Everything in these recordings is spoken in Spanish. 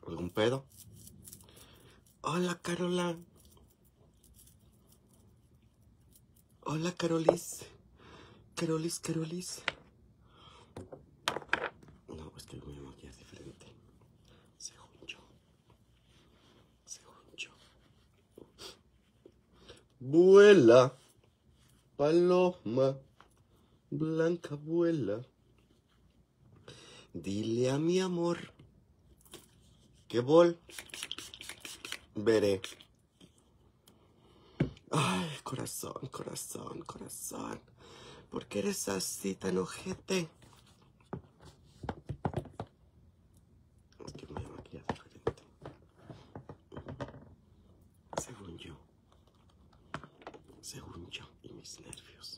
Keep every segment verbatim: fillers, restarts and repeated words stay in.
¿Algún pedo? Hola, Carola. Hola, Carolis. Carolis, Carolis. No, es que mi mamá es diferente. Según yo. Según yo. Vuela, paloma blanca, vuela. Dile a mi amor que vol veré. Ay, corazón, corazón, corazón. ¿Por qué eres así tan ojete? Es que mi mamá es diferente. Según yo. Según yo y mis nervios.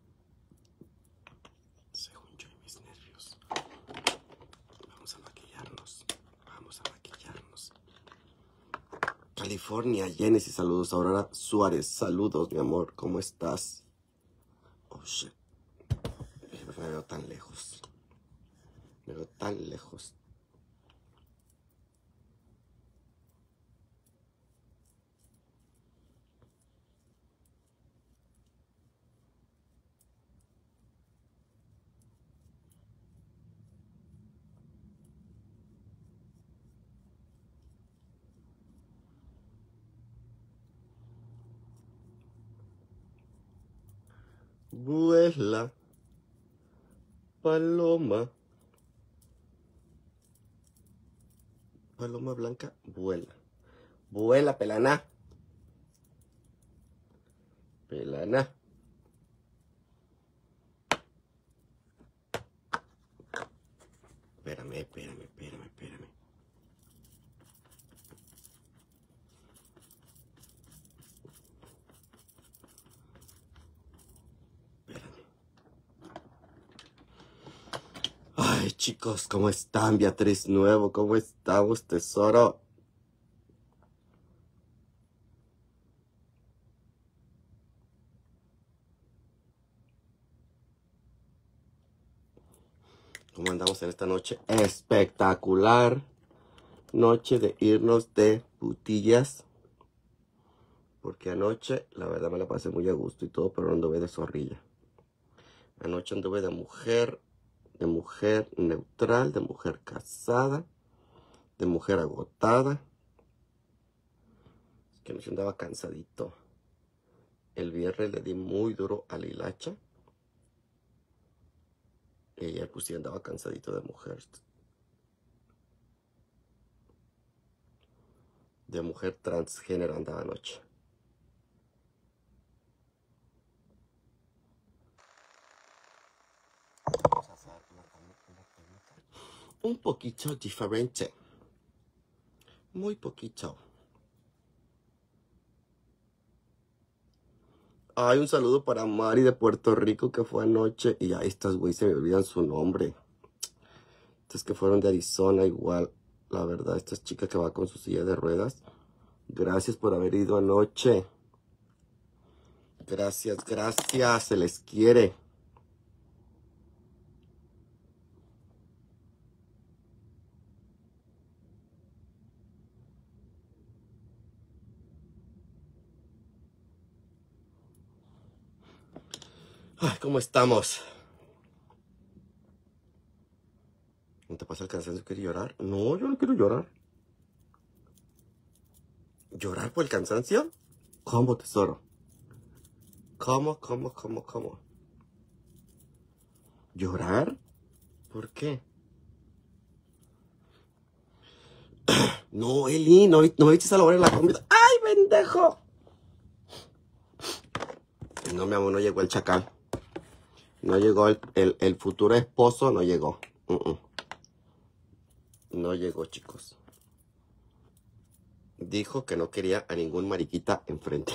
Según yo y mis nervios. Vamos a maquillarnos. Vamos a maquillarnos. California, Genesis, saludos. Aurora Suárez, saludos, mi amor. ¿Cómo estás? Oh, shit. Me veo tan lejos. Me veo tan lejos. Vuela, paloma. Paloma blanca, vuela. Vuela, pelana. Pelana. Espérame, espérame, espérame, espérame. Espérame. Ay, chicos, ¿cómo están? Beatriz Nuevo, ¿cómo estamos, tesoro? ¿Cómo andamos en esta noche? Espectacular. Noche de irnos de putillas. Porque anoche, la verdad, me la pasé muy a gusto y todo, pero no anduve de zorrilla. Anoche anduve de mujer, de mujer neutral, de mujer casada, de mujer agotada. Es que anoche andaba cansadito. El viernes le di muy duro a la hilacha. Y ayer pues sí andaba cansadito de mujer. De mujer transgénero andaba anoche. Vamos a hacer una, una técnica un poquito diferente. Muy poquito. Ay, un saludo para Mari de Puerto Rico que fue anoche. Y ahí estas güey se me olvidan su nombre. Estas que fueron de Arizona igual. La verdad, esta chica que va con su silla de ruedas. Gracias por haber ido anoche. Gracias, gracias. Se les quiere. Ay, ¿cómo estamos? ¿No te pasa el cansancio? ¿Quieres llorar? No, yo no quiero llorar. ¿Llorar por el cansancio? ¿Cómo, tesoro? ¿Cómo, cómo, cómo, cómo? ¿Llorar? ¿Por qué? No, Eli, no, no viste a la hora de la comida. ¡Ay, pendejo! No, mi amor, no llegó el chacal. No llegó el, el, el futuro esposo, no llegó. Uh -uh. No llegó, chicos. Dijo que no quería a ningún mariquita enfrente.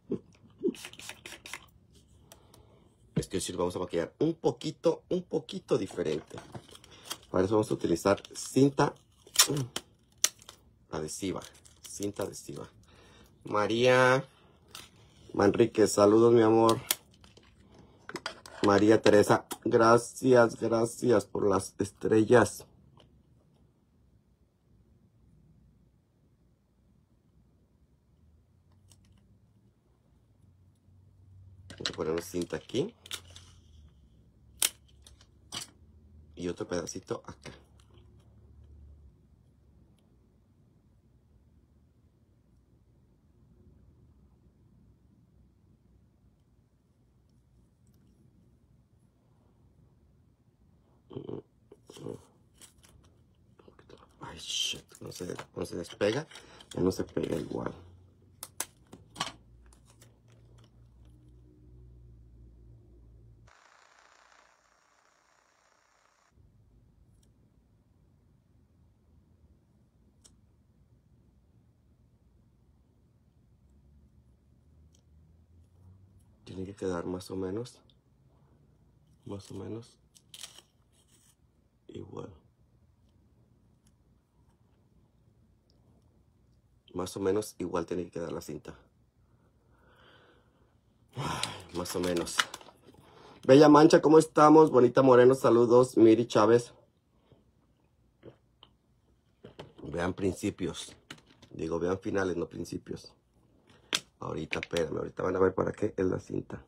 Es que sí, vamos a maquillar un poquito, un poquito diferente. Para eso vamos a utilizar cinta adhesiva. Cinta adhesiva. María Manríquez, saludos, mi amor. María Teresa, gracias, gracias por las estrellas. que ponernos cinta aquí. Y otro pedacito acá. Ay, shit. No se, no se despega. Ya no se pega igual. Tiene que quedar más o menos, más o menos igual. Más o menos igual tiene que quedar la cinta. Ay, más o menos. Bella Mancha, ¿cómo estamos? Bonita Moreno, saludos. Miri Chávez. Vean principios. Digo, vean finales, no principios. Ahorita, espérame, ahorita van a ver para qué es la cinta.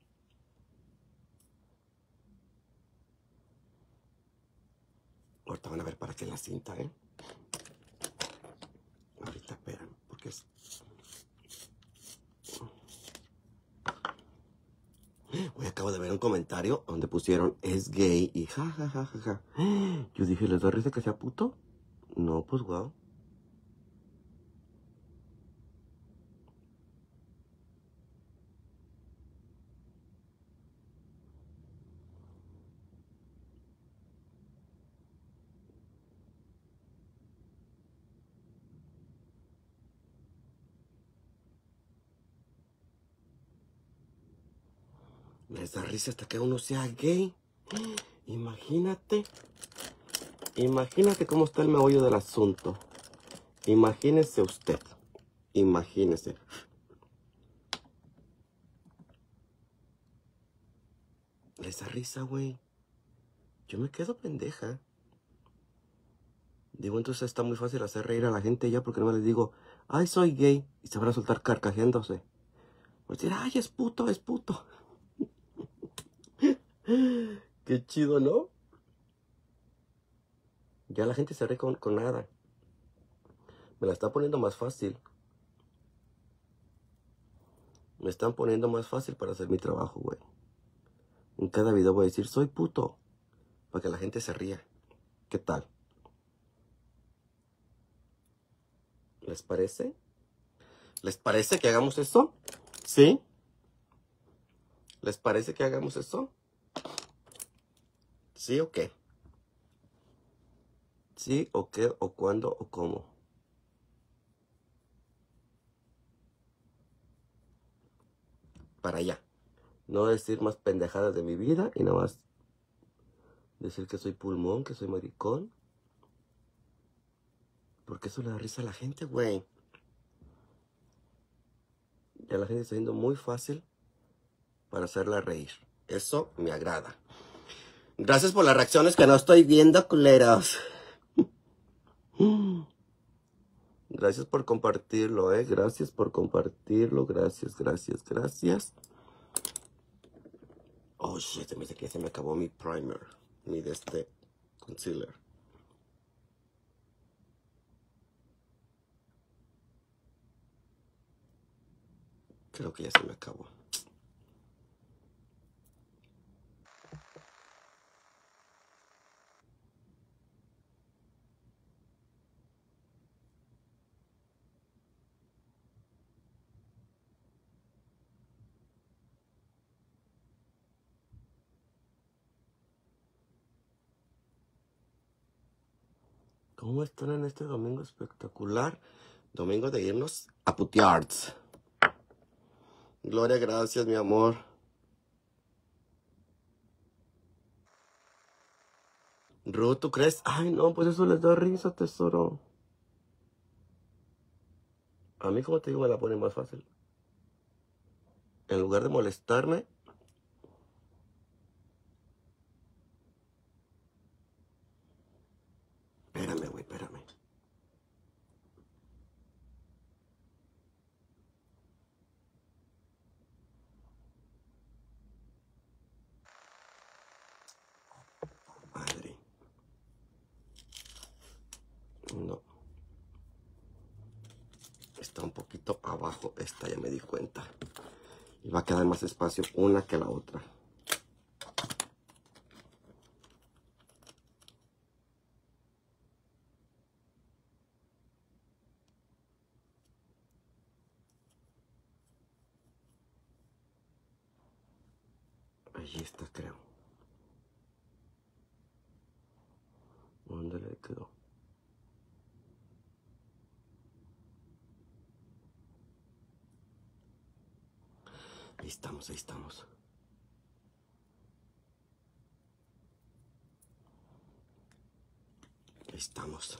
Ahorita van a ver para qué es la cinta, ¿eh? Ahorita, espérame, porque es... Hoy acabo de ver un comentario donde pusieron, es gay y ja, ja, ja, ja, ja. Yo dije, ¿les da risa que sea puto? No, pues guau. Les da risa hasta que uno sea gay. Imagínate. Imagínate cómo está el meollo del asunto. Imagínese usted. Imagínese. Les da risa, güey. Yo me quedo pendeja. Digo, entonces está muy fácil hacer reír a la gente ya porque no les digo, ay, soy gay. Y se van a soltar carcajeándose. Van a decir, ay, es puto, es puto. Qué chido, ¿no? Ya la gente se ríe con, con nada. Me la está poniendo más fácil. Me están poniendo más fácil para hacer mi trabajo, güey. En cada video voy a decir, soy puto. Para que la gente se ría. ¿Qué tal? ¿Les parece? ¿Les parece que hagamos eso? ¿Sí? ¿Les parece que hagamos eso? ¿Sí o qué? ¿Sí o qué? ¿O cuándo? ¿O cómo? Para allá. No decir más pendejadas de mi vida y nada más decir que soy pulmón, que soy maricón. Porque eso le da risa a la gente, güey. Ya la gente está siendo muy fácil para hacerla reír. Eso me agrada. Gracias por las reacciones que no estoy viendo, culeros. Gracias por compartirlo, eh. Gracias por compartirlo. Gracias, gracias, gracias. Oh, shit, se me dice que se me acabó mi primer. Mi de este concealer. Creo que ya se me acabó. ¿Cómo están en este domingo espectacular? Domingo de irnos a puteards. Gloria, gracias, mi amor. Ruth, ¿tú crees? Ay, no, pues eso les da risa, tesoro. A mí, como te digo, me la pone más fácil. En lugar de molestarme, espérame, güey, espérame. No. Está un poquito abajo esta, ya me di cuenta. Y va a quedar más espacio una que la otra. Allí está, creo. ¿Dónde le quedó? Ahí estamos, ahí estamos. Ahí estamos.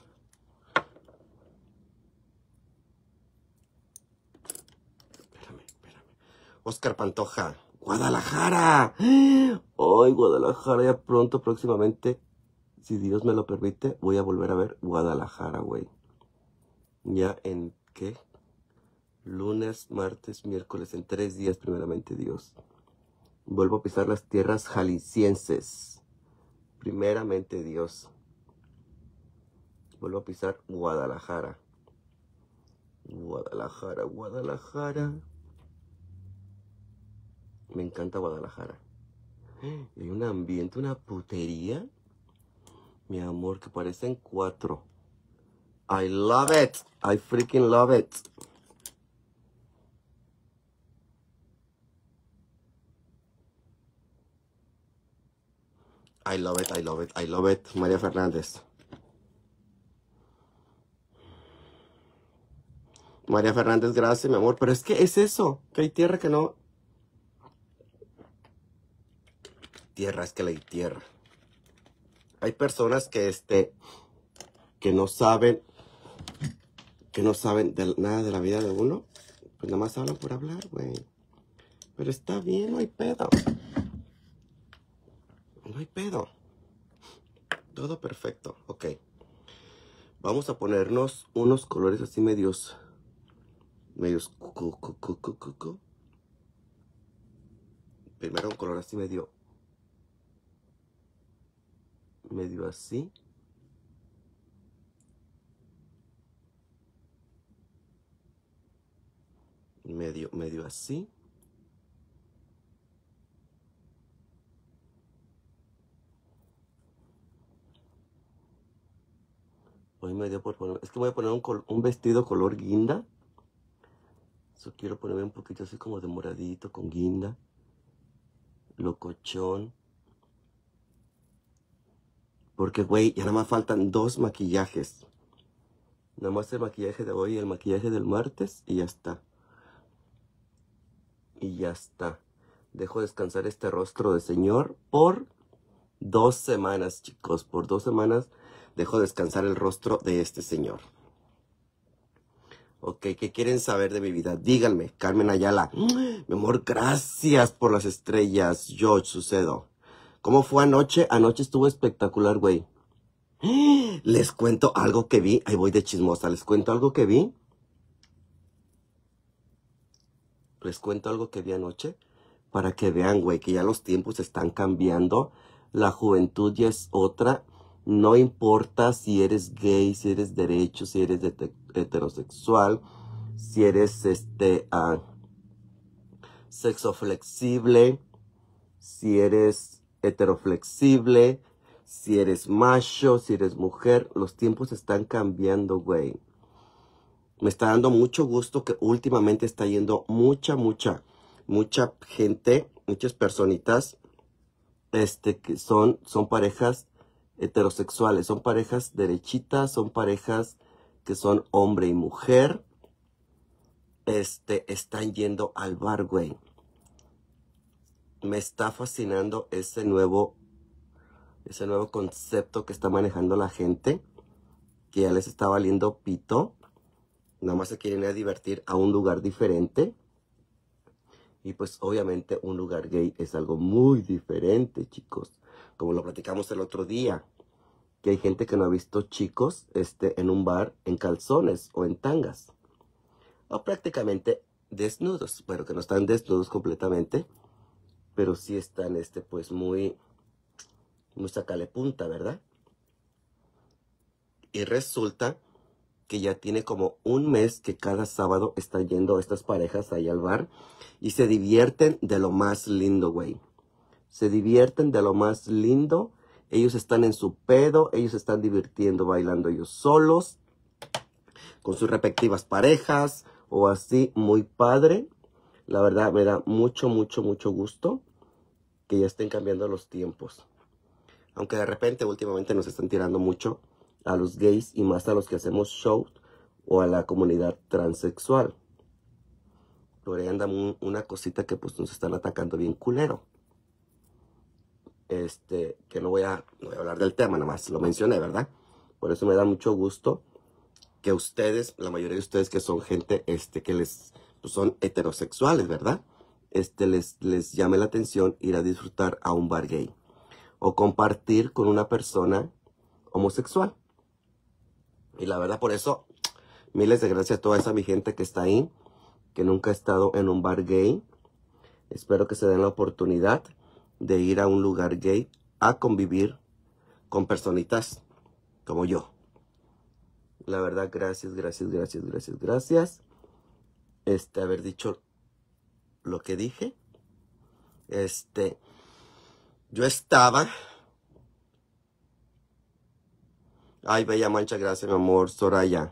Espérame, espérame. Oscar Pantoja, Guadalajara. Hoy Guadalajara, ya pronto, próximamente, si Dios me lo permite, voy a volver a ver Guadalajara, güey. Ya en, ¿qué? Lunes, martes, miércoles, en tres días, primeramente Dios. Vuelvo a pisar las tierras jaliscienses. Primeramente Dios. Vuelvo a pisar Guadalajara. Guadalajara, Guadalajara. Me encanta Guadalajara. Hay un ambiente, una putería. Mi amor, que parecen cuatro. I love it. I freaking love it. I love it, I love it, I love it. María Fernández. María Fernández, gracias, mi amor. Pero es que es eso, que hay tierra que no... Tierra, es que la hay tierra. Hay personas que, este, que no saben, que no saben de, nada de la vida de uno. Pues nada más hablan por hablar, güey. Pero está bien, no hay pedo. No hay pedo. Todo perfecto, ok. Vamos a ponernos unos colores así medios... Medios... Cu, cu, cu, cu, cu, cu. Primero un color así medio... Medio así. Medio, medio así. Hoy me dio por poner... Es que voy a poner un, col, un vestido color guinda. Eso quiero ponerme un poquito así como de moradito con guinda. Locochón. Porque, güey, ya nada más faltan dos maquillajes. Nada más el maquillaje de hoy y el maquillaje del martes. Y ya está. Y ya está. Dejo descansar este rostro de señor por dos semanas, chicos. Por dos semanas dejo descansar el rostro de este señor. Ok, ¿qué quieren saber de mi vida? Díganme, Carmen Ayala. Mi amor, gracias por las estrellas. George Sucedo. ¿Cómo fue anoche? Anoche estuvo espectacular, güey. Les cuento algo que vi. Ahí voy de chismosa. Les cuento algo que vi. Les cuento algo que vi anoche. Para que vean, güey, que ya los tiempos están cambiando. La juventud ya es otra. No importa si eres gay, si eres derecho, si eres heterosexual, si eres este uh, sexo flexible, si eres heteroflexible, si eres macho, si eres mujer. Los tiempos están cambiando, güey. Me está dando mucho gusto que últimamente está yendo mucha, mucha, mucha gente, muchas personitas, este, que son, son parejas heterosexuales, son parejas derechitas, son parejas que son hombre y mujer, este, están yendo al bar, güey. Me está fascinando ese nuevo, ese nuevo concepto que está manejando la gente, que ya les está valiendo pito. Nada más se quieren ir a divertir a un lugar diferente. Y pues obviamente un lugar gay es algo muy diferente, chicos. Como lo platicamos el otro día. Que hay gente que no ha visto chicos este, en un bar en calzones o en tangas. O prácticamente desnudos. Bueno, que no están desnudos completamente. Pero sí están este, pues muy, muy sacale punta, ¿verdad? Y resulta que ya tiene como un mes que cada sábado están yendo estas parejas ahí al bar y se divierten de lo más lindo, güey. Se divierten de lo más lindo. Ellos están en su pedo, ellos están divirtiendo, bailando ellos solos, con sus respectivas parejas o así, muy padre. La verdad me da mucho, mucho, mucho gusto que ya estén cambiando los tiempos. Aunque de repente últimamente nos están tirando mucho a los gays y más a los que hacemos show o a la comunidad transexual. Por ahí anda un, una cosita que pues nos están atacando bien culero. Este, que no voy a, no voy a hablar del tema, nada más lo mencioné, ¿verdad? Por eso me da mucho gusto que ustedes, la mayoría de ustedes que son gente, este, que les, pues son heterosexuales, ¿verdad? Este, les, les llame la atención ir a disfrutar a un bar gay. O compartir con una persona homosexual. Y la verdad, por eso, miles de gracias a toda esa mi gente que está ahí, que nunca ha estado en un bar gay. Espero que se den la oportunidad de ir a un lugar gay a convivir con personitas como yo. La verdad, gracias, gracias, gracias, gracias, gracias. Este, haber dicho lo que dije. Este, yo estaba... Ay, bella mancha, gracias, mi amor, Soraya.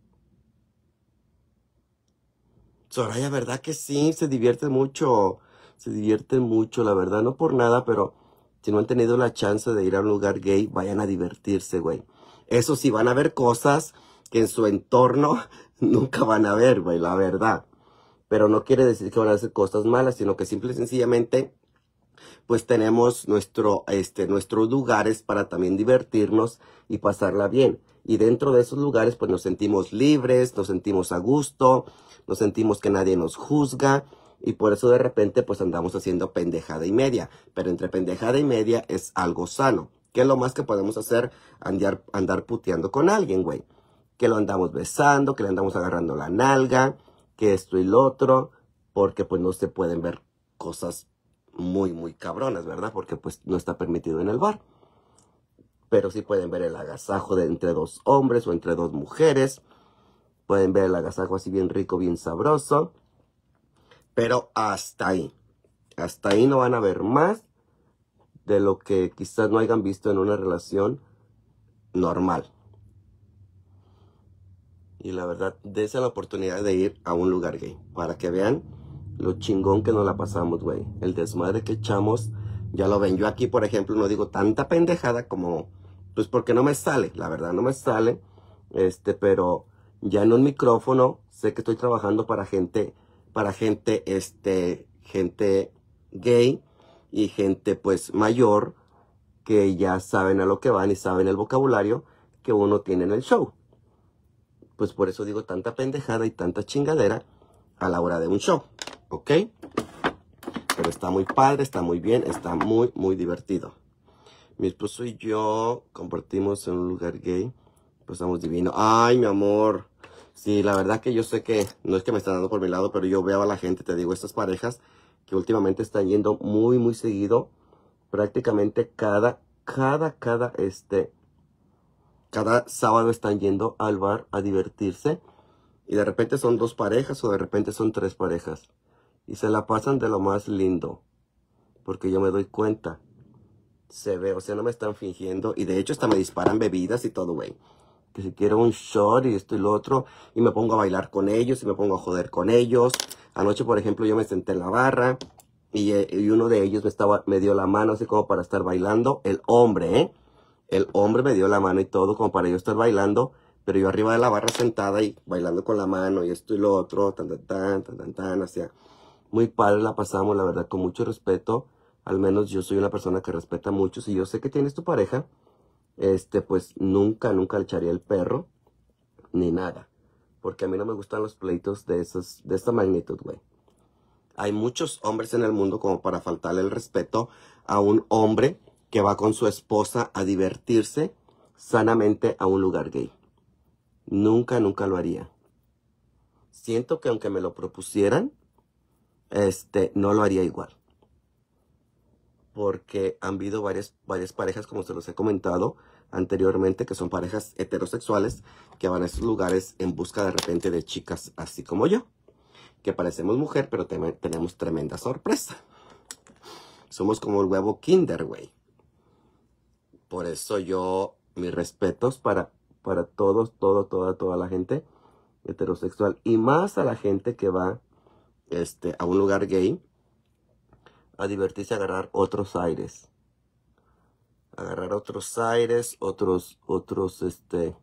Soraya, ¿verdad que sí? Se divierte mucho. Se divierte mucho, la verdad. No por nada, pero si no han tenido la chance de ir a un lugar gay, vayan a divertirse, güey. Eso sí, van a ver cosas que en su entorno nunca van a ver, güey, la verdad. Pero no quiere decir que van a hacer cosas malas, sino que simple y sencillamente, pues tenemos nuestro, este, nuestros lugares para también divertirnos y pasarla bien. Y dentro de esos lugares, pues nos sentimos libres, nos sentimos a gusto, nos sentimos que nadie nos juzga. Y por eso de repente, pues andamos haciendo pendejada y media. Pero entre pendejada y media es algo sano. ¿Qué es lo más que podemos hacer? Andar, andar puteando con alguien, güey. Que lo andamos besando, que le andamos agarrando la nalga, que esto y lo otro. Porque pues no se pueden ver cosas muy, muy cabronas, ¿verdad? Porque pues no está permitido en el bar. Pero sí pueden ver el agasajo de entre dos hombres o entre dos mujeres. Pueden ver el agasajo así bien rico, bien sabroso. Pero hasta ahí. Hasta ahí no van a ver más de lo que quizás no hayan visto en una relación normal. Y la verdad, dense la oportunidad de ir a un lugar gay. Para que vean lo chingón que nos la pasamos, güey. El desmadre que echamos, ya lo ven. Yo aquí, por ejemplo, no digo tanta pendejada como... Pues porque no me sale, la verdad, no me sale. Este, pero ya en un micrófono, sé que estoy trabajando para gente... Para gente, este... Gente gay y gente, pues, mayor, que ya saben a lo que van y saben el vocabulario que uno tiene en el show. Pues por eso digo tanta pendejada y tanta chingadera a la hora de un show, ¿ok? Pero está muy padre, está muy bien, está muy, muy divertido. Mi esposo y yo compartimos en un lugar gay, pues estamos divinos. Ay, mi amor, sí, la verdad que yo sé que no es que me están dando por mi lado, pero yo veo a la gente, te digo, estas parejas que últimamente están yendo muy, muy seguido, prácticamente cada, cada, cada, este... Cada sábado están yendo al bar a divertirse. Y de repente son dos parejas o de repente son tres parejas. Y se la pasan de lo más lindo. Porque yo me doy cuenta. Se ve, o sea, no me están fingiendo. Y de hecho hasta me disparan bebidas y todo, güey. Que si quiero un shot y esto y lo otro. Y me pongo a bailar con ellos y me pongo a joder con ellos. Anoche, por ejemplo, yo me senté en la barra. Y, y uno de ellos me, estaba, me dio la mano así como para estar bailando. El hombre, ¿eh? El hombre me dio la mano y todo como para yo estar bailando, pero yo arriba de la barra sentada y bailando con la mano y esto y lo otro, tan, tan, tan, tan, tan, tan, hacia. Muy padre la pasamos, la verdad, con mucho respeto. Al menos yo soy una persona que respeta mucho. Si yo sé que tienes tu pareja, este, pues nunca, nunca le echaría el perro, ni nada. Porque a mí no me gustan los pleitos de, esos, de esta magnitud, güey. Hay muchos hombres en el mundo como para faltarle el respeto a un hombre que va con su esposa a divertirse sanamente a un lugar gay. Nunca, nunca lo haría. Siento que aunque me lo propusieran, este, no lo haría igual. Porque han habido varias, varias parejas, como se los he comentado, anteriormente, que son parejas heterosexuales que van a esos lugares en busca de repente de chicas así como yo, que parecemos mujer, pero te tenemos tremenda sorpresa. Somos como el huevo Kinder, güey. Por eso yo, mis respetos para, para todos, todo, toda, toda la gente heterosexual. Y más a la gente que va este, a un lugar gay a divertirse, a agarrar otros aires. Agarrar otros aires, otros, otros, este,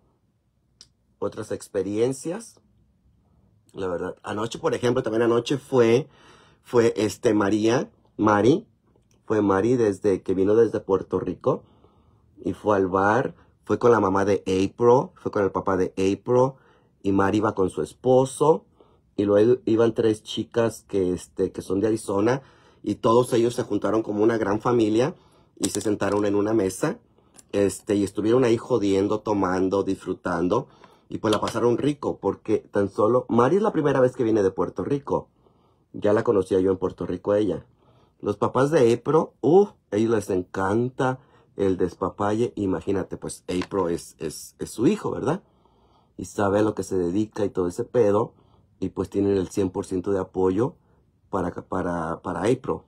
otras experiencias. La verdad, anoche, por ejemplo, también anoche fue, fue este María, Mari, fue Mari desde, que vino desde Puerto Rico y fue al bar, fue con la mamá de April, fue con el papá de April y Mari iba con su esposo y luego iban tres chicas que, este, que son de Arizona y todos ellos se juntaron como una gran familia y se sentaron en una mesa este, y estuvieron ahí jodiendo, tomando, disfrutando. Y pues la pasaron rico, porque tan solo... Mari es la primera vez que viene de Puerto Rico. Ya la conocía yo en Puerto Rico a ella. Los papás de April, uh, a ellos les encanta el despapalle. Imagínate, pues April es, es, es su hijo, ¿verdad? Y sabe a lo que se dedica y todo ese pedo. Y pues tienen el cien por ciento de apoyo para, para, para April.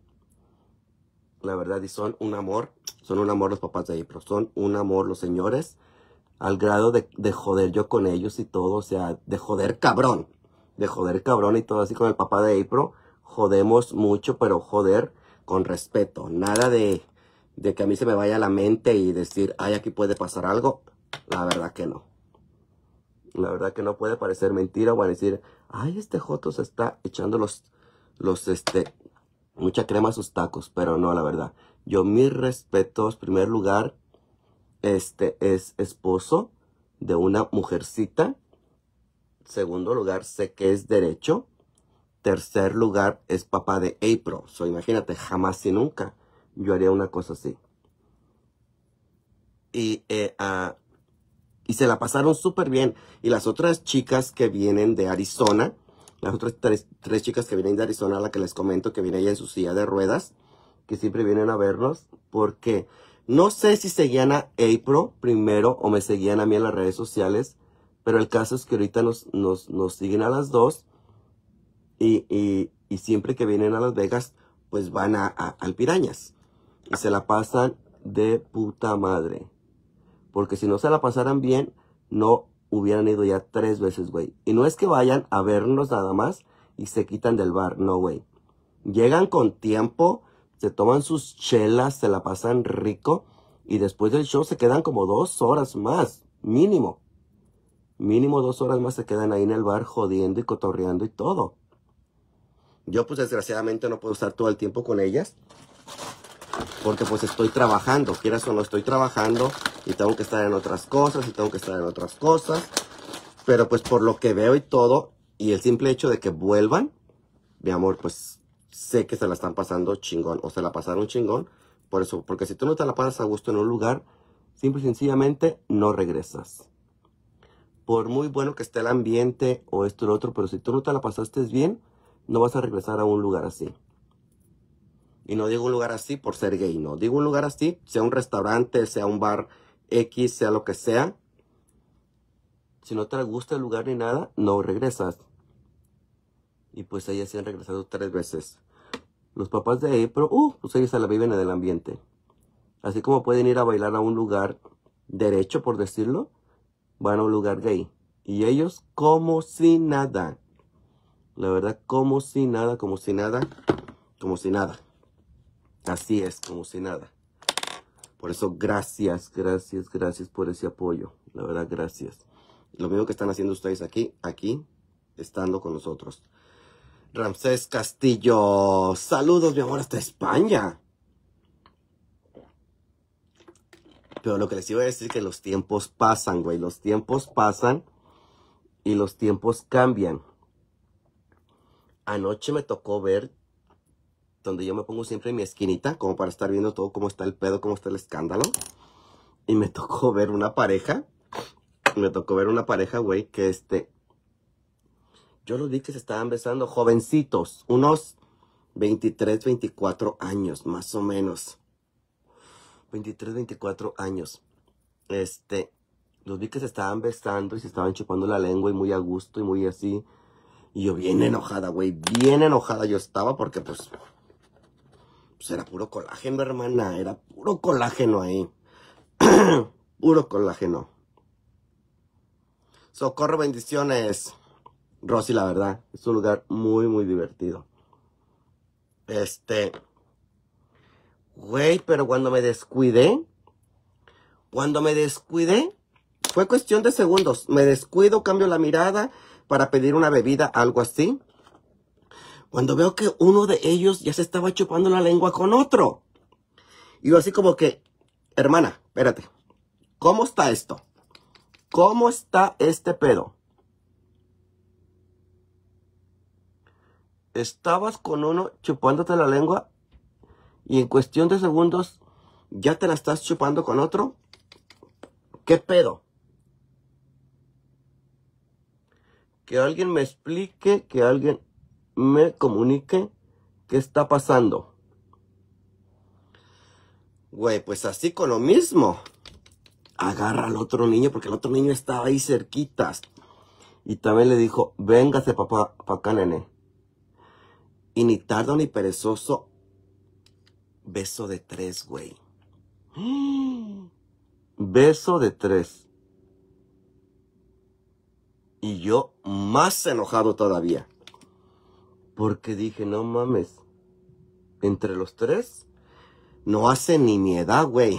La verdad, y son un amor. Son un amor los papás de April. Son un amor los señores. Al grado de, de joder yo con ellos y todo, o sea, de joder cabrón, de joder cabrón y todo, así con el papá de April, jodemos mucho, pero joder con respeto, nada de, de que a mí se me vaya a la mente y decir, ay, aquí puede pasar algo, la verdad que no, la verdad que no puede parecer mentira, o a decir, ay, este joto se está echando los, los, este, mucha crema a sus tacos, pero no, la verdad, yo mis respetos, en primer lugar, este es esposo de una mujercita. Segundo lugar, sé que es derecho. Tercer lugar, es papá de April. So, imagínate, jamás y nunca yo haría una cosa así. Y, eh, uh, y se la pasaron súper bien. Y las otras chicas que vienen de Arizona, las otras tres, tres chicas que vienen de Arizona, a la que les comento que viene ella en su silla de ruedas, que siempre vienen a vernos, porque... No sé si seguían a April primero o me seguían a mí en las redes sociales, pero el caso es que ahorita nos, nos, nos siguen a las dos y, y, y siempre que vienen a Las Vegas, pues van a, a, al Pirañas y se la pasan de puta madre. Porque si no se la pasaran bien, no hubieran ido ya tres veces, güey. Y no es que vayan a vernos nada más y se quitan del bar, no, güey. Llegan con tiempo, se toman sus chelas, se la pasan rico y después del show se quedan como dos horas más, mínimo. Mínimo dos horas más se quedan ahí en el bar jodiendo y cotorreando y todo. Yo pues desgraciadamente no puedo estar todo el tiempo con ellas porque pues estoy trabajando, quieras o no estoy trabajando y tengo que estar en otras cosas y tengo que estar en otras cosas. Pero pues por lo que veo y todo y el simple hecho de que vuelvan, mi amor, pues... sé que se la están pasando chingón, o se la pasaron chingón, por eso, porque si tú no te la pasas a gusto en un lugar, simple y sencillamente no regresas. Por muy bueno que esté el ambiente o esto y lo otro, pero si tú no te la pasaste bien, no vas a regresar a un lugar así. Y no digo un lugar así por ser gay, no. Digo un lugar así, sea un restaurante, sea un bar X, sea lo que sea. Si no te gusta el lugar ni nada, no regresas. Y pues ellas se han regresado tres veces. Los papás de April, uh, pues ellos se la viven en el ambiente. Así como pueden ir a bailar a un lugar derecho, por decirlo, van a un lugar gay. Y ellos como si nada. La verdad, como si nada, como si nada, como si nada. Así es, como si nada. Por eso, gracias, gracias, gracias por ese apoyo. La verdad, gracias. Lo mismo que están haciendo ustedes aquí, aquí, estando con nosotros. Ramsés Castillo, saludos mi amor hasta España. Pero lo que les iba a decir es que los tiempos pasan, güey, los tiempos pasan y los tiempos cambian. Anoche me tocó ver, donde yo me pongo siempre en mi esquinita, como para estar viendo todo cómo está el pedo, cómo está el escándalo. Y me tocó ver una pareja, me tocó ver una pareja, güey, que este... Yo los vi que se estaban besando, jovencitos, unos veintitrés, veinticuatro años, más o menos. veintitrés, veinticuatro años. Este, los vi que se estaban besando y se estaban chupando la lengua y muy a gusto y muy así. Y yo bien enojada, güey, bien enojada yo estaba porque pues, pues era puro colágeno, hermana, era puro colágeno ahí. Puro colágeno. Socorro, bendiciones. Rosy, la verdad, es un lugar muy, muy divertido. Este, güey, pero cuando me descuidé, cuando me descuidé, fue cuestión de segundos. Me descuido, cambio la mirada para pedir una bebida, algo así. Cuando veo que uno de ellos ya se estaba chupando la lengua con otro. Y yo así como que, hermana, espérate, ¿cómo está esto? ¿Cómo está este pedo? Estabas con uno chupándote la lengua y en cuestión de segundos ya te la estás chupando con otro. ¿Qué pedo? Que alguien me explique, que alguien me comunique qué está pasando. Güey, pues así con lo mismo. Agarra al otro niño porque el otro niño estaba ahí cerquitas. Y también le dijo, véngase papá, pa' acá, nene. Y ni tardo ni perezoso, beso de tres, güey. Beso de tres. Y yo más enojado todavía. Porque dije, no mames. Entre los tres, no hace ni mi edad, güey.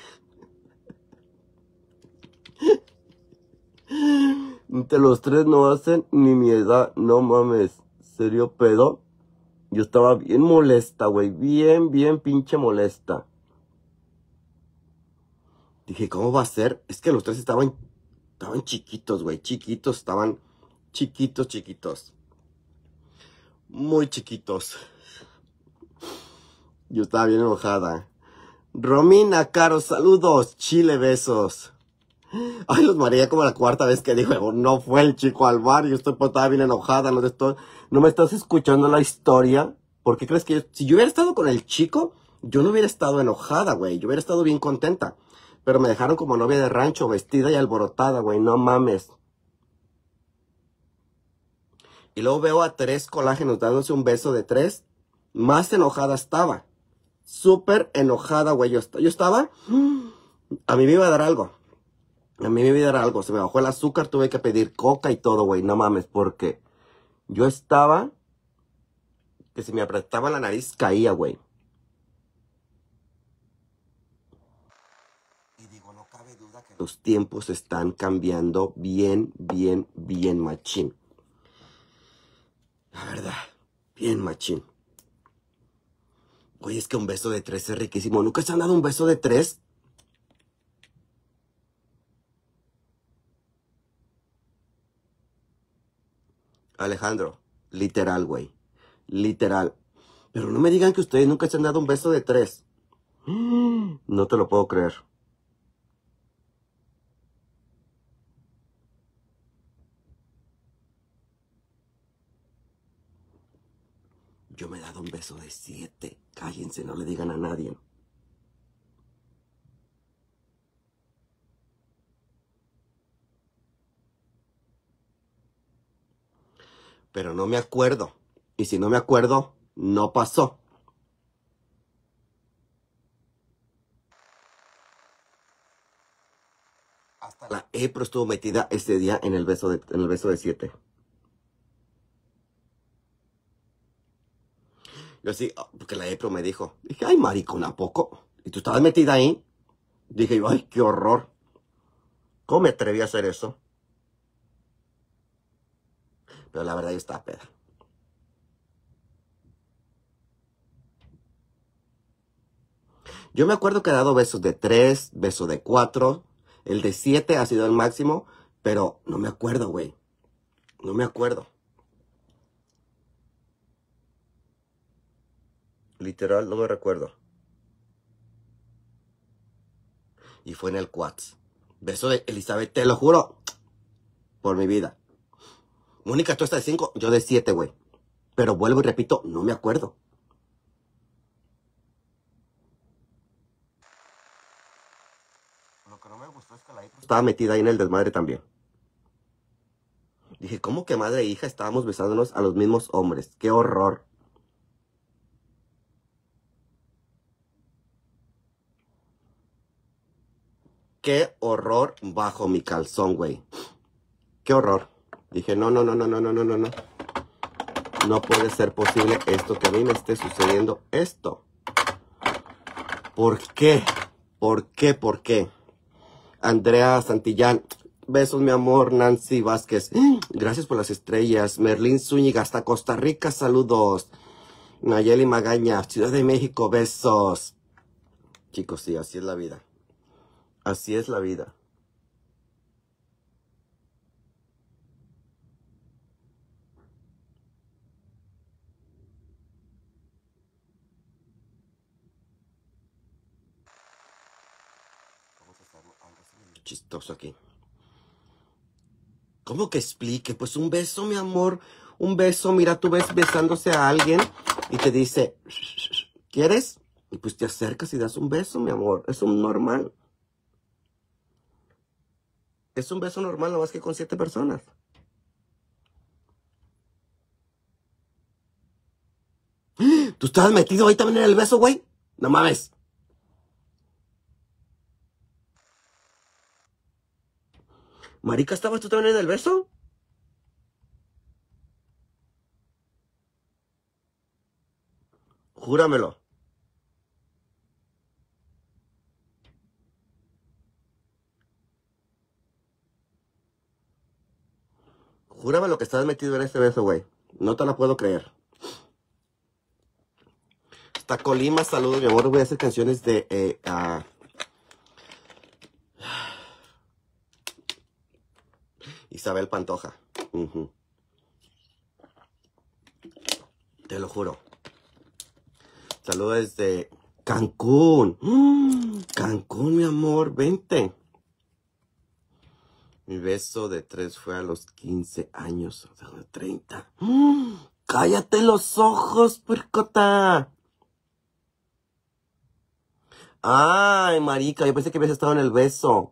Entre los tres no hacen ni mi edad. No mames. ¿Serio pedo? Yo estaba bien molesta, güey. Bien, bien pinche molesta. Dije, ¿cómo va a ser? Es que los tres estaban, estaban chiquitos, güey. Chiquitos, estaban chiquitos, chiquitos. Muy chiquitos. Yo estaba bien enojada. Romina, Caro, saludos. Chile, besos. Ay, los María, como la cuarta vez que dijo, no fue el chico al bar. Yo estoy, pues, estaba bien enojada. No, te estoy, no me estás escuchando la historia. ¿Por qué crees que yo, si yo hubiera estado con el chico, yo no hubiera estado enojada, güey? Yo hubiera estado bien contenta. Pero me dejaron como novia de rancho, vestida y alborotada, güey. No mames. Y luego veo a tres colágenos dándose un beso de tres. Más enojada estaba. Súper enojada, güey. Yo, yo estaba... A mí me iba a dar algo. A mí me iba a dar algo. Se me bajó el azúcar. Tuve que pedir coca y todo, güey. No mames, porque yo estaba... Que si me apretaba la nariz, caía, güey. Y digo, no cabe duda que los tiempos están cambiando bien, bien, bien machín. La verdad, bien machín. Oye, es que un beso de tres es riquísimo. ¿Nunca se han dado un beso de tres? Alejandro, literal, güey. Literal. Pero no me digan que ustedes nunca se han dado un beso de tres. No te lo puedo creer. Yo me he dado un beso de siete. Cállense, no le digan a nadie. Pero no me acuerdo. Y si no me acuerdo, no pasó. Hasta la Epro estuvo metida ese día en el beso de, en el beso de siete. Yo así, oh, porque la Epro me dijo. Dije, ay, maricón, ¿a poco? ¿Y tú estabas metida ahí? Dije yo, ay, qué horror. ¿Cómo me atreví a hacer eso? Pero la verdad yo estaba peda. Yo me acuerdo que he dado besos de tres, beso de cuatro. El de siete ha sido el máximo, pero no me acuerdo, güey. No me acuerdo. Literal, no me recuerdo. Y fue en el Quats. Beso de Elizabeth, te lo juro. Por mi vida. Mónica, tú estás de cinco, yo de siete, güey. Pero vuelvo y repito, no me acuerdo. Lo que no me gustó es que estaba metida ahí en el desmadre también. Dije, ¿cómo que madre e hija estábamos besándonos a los mismos hombres? ¡Qué horror! ¡Qué horror bajo mi calzón, güey! ¡Qué horror! Dije, no, no, no, no, no, no, no, no, no. No puede ser posible esto, que a mí me esté sucediendo esto. ¿Por qué? ¿Por qué? ¿Por qué? Andrea Santillán, besos mi amor. Nancy Vázquez, gracias por las estrellas. Merlín Zúñiga, hasta Costa Rica, saludos. Nayeli Magaña, Ciudad de México, besos. Chicos, sí, así es la vida. Así es la vida. Vamos a hacer algo chistoso aquí. ¿Cómo que explique? Pues un beso, mi amor. Un beso, mira, tú ves besándose a alguien y te dice, ¿quieres? Y pues te acercas y das un beso, mi amor. Es un normal. Es un beso normal, no más que con siete personas. ¿Tú estabas metido ahí también en el beso, güey? No mames. Marica, ¿estabas tú también en el beso? Júramelo. Júramelo que estabas metido en ese beso, güey. No te la puedo creer. Hasta Colima, saludos, mi amor. Voy a hacer canciones de... Eh, uh... Isabel Pantoja. Uh-huh. Te lo juro. Saludos desde Cancún. Mm, Cancún, mi amor, vente. Mi beso de tres fue a los quince años, o sea, de treinta. Mm, cállate los ojos, puercota. Ay, marica, yo pensé que habías estado en el beso.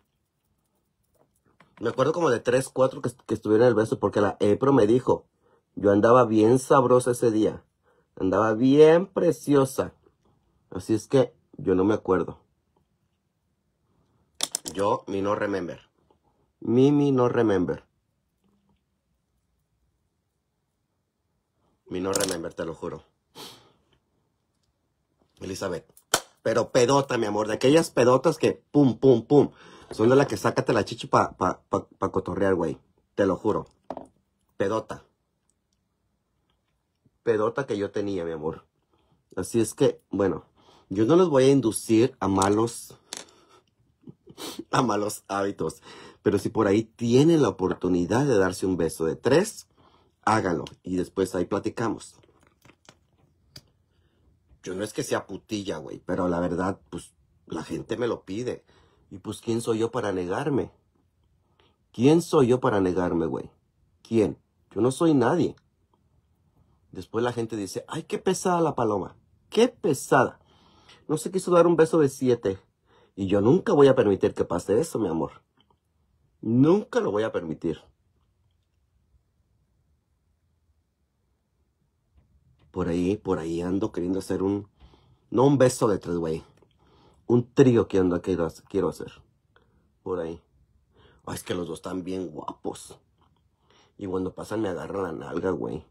Me acuerdo como de tres, cuatro que, que estuviera en el beso, porque la Epro me dijo, yo andaba bien sabrosa ese día. Andaba bien preciosa. Así es que yo no me acuerdo. Yo, me no remember. Mimi no remember. Me no remember, te lo juro. Elizabeth. Pero pedota, mi amor. De aquellas pedotas que pum, pum, pum. Son de las que sácate la chichi pa, pa, pa, pa cotorrear, güey. Te lo juro. Pedota. Pedota que yo tenía, mi amor. Así es que, bueno, yo no los voy a inducir a malos, a malos hábitos. Pero si por ahí tienen la oportunidad de darse un beso de tres, háganlo. Y después ahí platicamos. Yo no es que sea putilla, güey, pero la verdad, pues, la gente me lo pide. Y pues, ¿quién soy yo para negarme? ¿Quién soy yo para negarme, güey? ¿Quién? Yo no soy nadie. Después la gente dice, ay, qué pesada la paloma. Qué pesada. No se quiso dar un beso de siete. Y yo nunca voy a permitir que pase eso, mi amor. Nunca lo voy a permitir. Por ahí, por ahí ando queriendo hacer un... No un beso de tres, güey. Un trío que ando quiero, quiero hacer. Por ahí. Ay, es que los dos están bien guapos. Y cuando pasan me agarran la nalga, güey.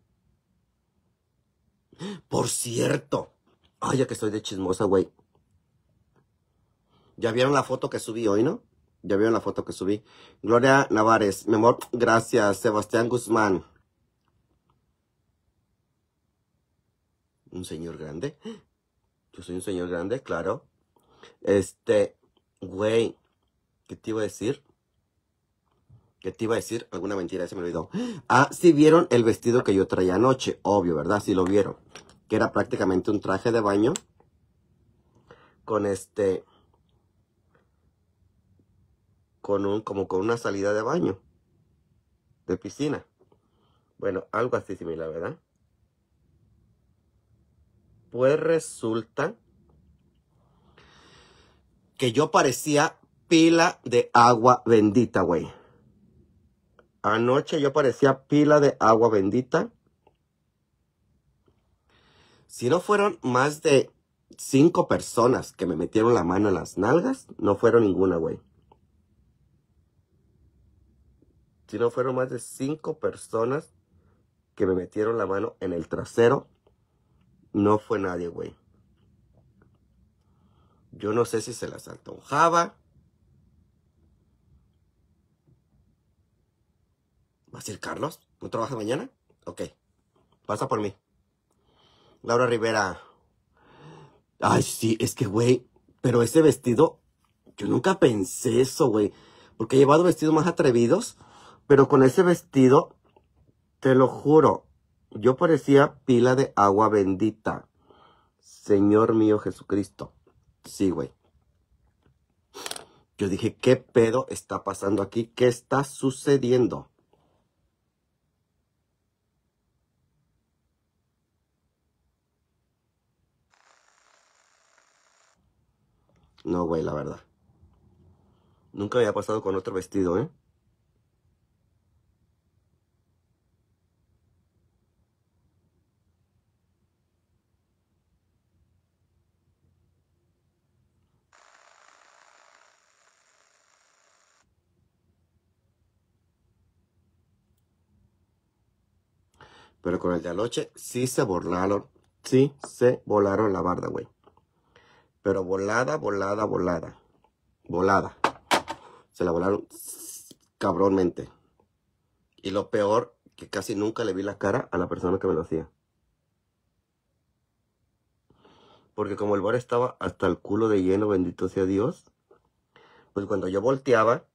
Por cierto. Ay, ya que estoy de chismosa, güey. ¿Ya vieron la foto que subí hoy, no? ¿Ya vieron la foto que subí? Gloria Navares, mi amor, gracias. Sebastián Guzmán. ¿Un señor grande? Yo soy un señor grande, claro. Este, güey, ¿qué te iba a decir? ¿Qué te iba a decir? Alguna mentira, se me olvidó. Ah, sí vieron el vestido que yo traía anoche. Obvio, ¿verdad? Sí lo vieron. Que era prácticamente un traje de baño. Con este... Con un... Como con una salida de baño. De piscina. Bueno, algo así similar, ¿verdad? Pues resulta... Que yo parecía pila de agua bendita, güey. Anoche yo parecía pila de agua bendita. Si no fueron más de cinco personas que me metieron la mano en las nalgas, no fueron ninguna, güey. Si no fueron más de cinco personas que me metieron la mano en el trasero, no fue nadie, güey. Yo no sé si se las antojaba. ¿Vas a ir, Carlos? ¿No trabajas mañana? Ok. Pasa por mí. Laura Rivera. Ay, sí, es que, güey, pero ese vestido, yo nunca pensé eso, güey. Porque he llevado vestidos más atrevidos, pero con ese vestido, te lo juro, yo parecía pila de agua bendita. Señor mío Jesucristo. Sí, güey. Yo dije, ¿qué pedo está pasando aquí? ¿Qué está sucediendo? No, güey, la verdad. Nunca había pasado con otro vestido, ¿eh? Pero con el de anoche sí se volaron. Sí se volaron la barda, güey. Pero volada, volada, volada. Volada. Se la volaron cabrónmente. Y lo peor, que casi nunca le vi la cara a la persona que me lo hacía. Porque como el bar estaba hasta el culo de lleno, bendito sea Dios, pues cuando yo volteaba,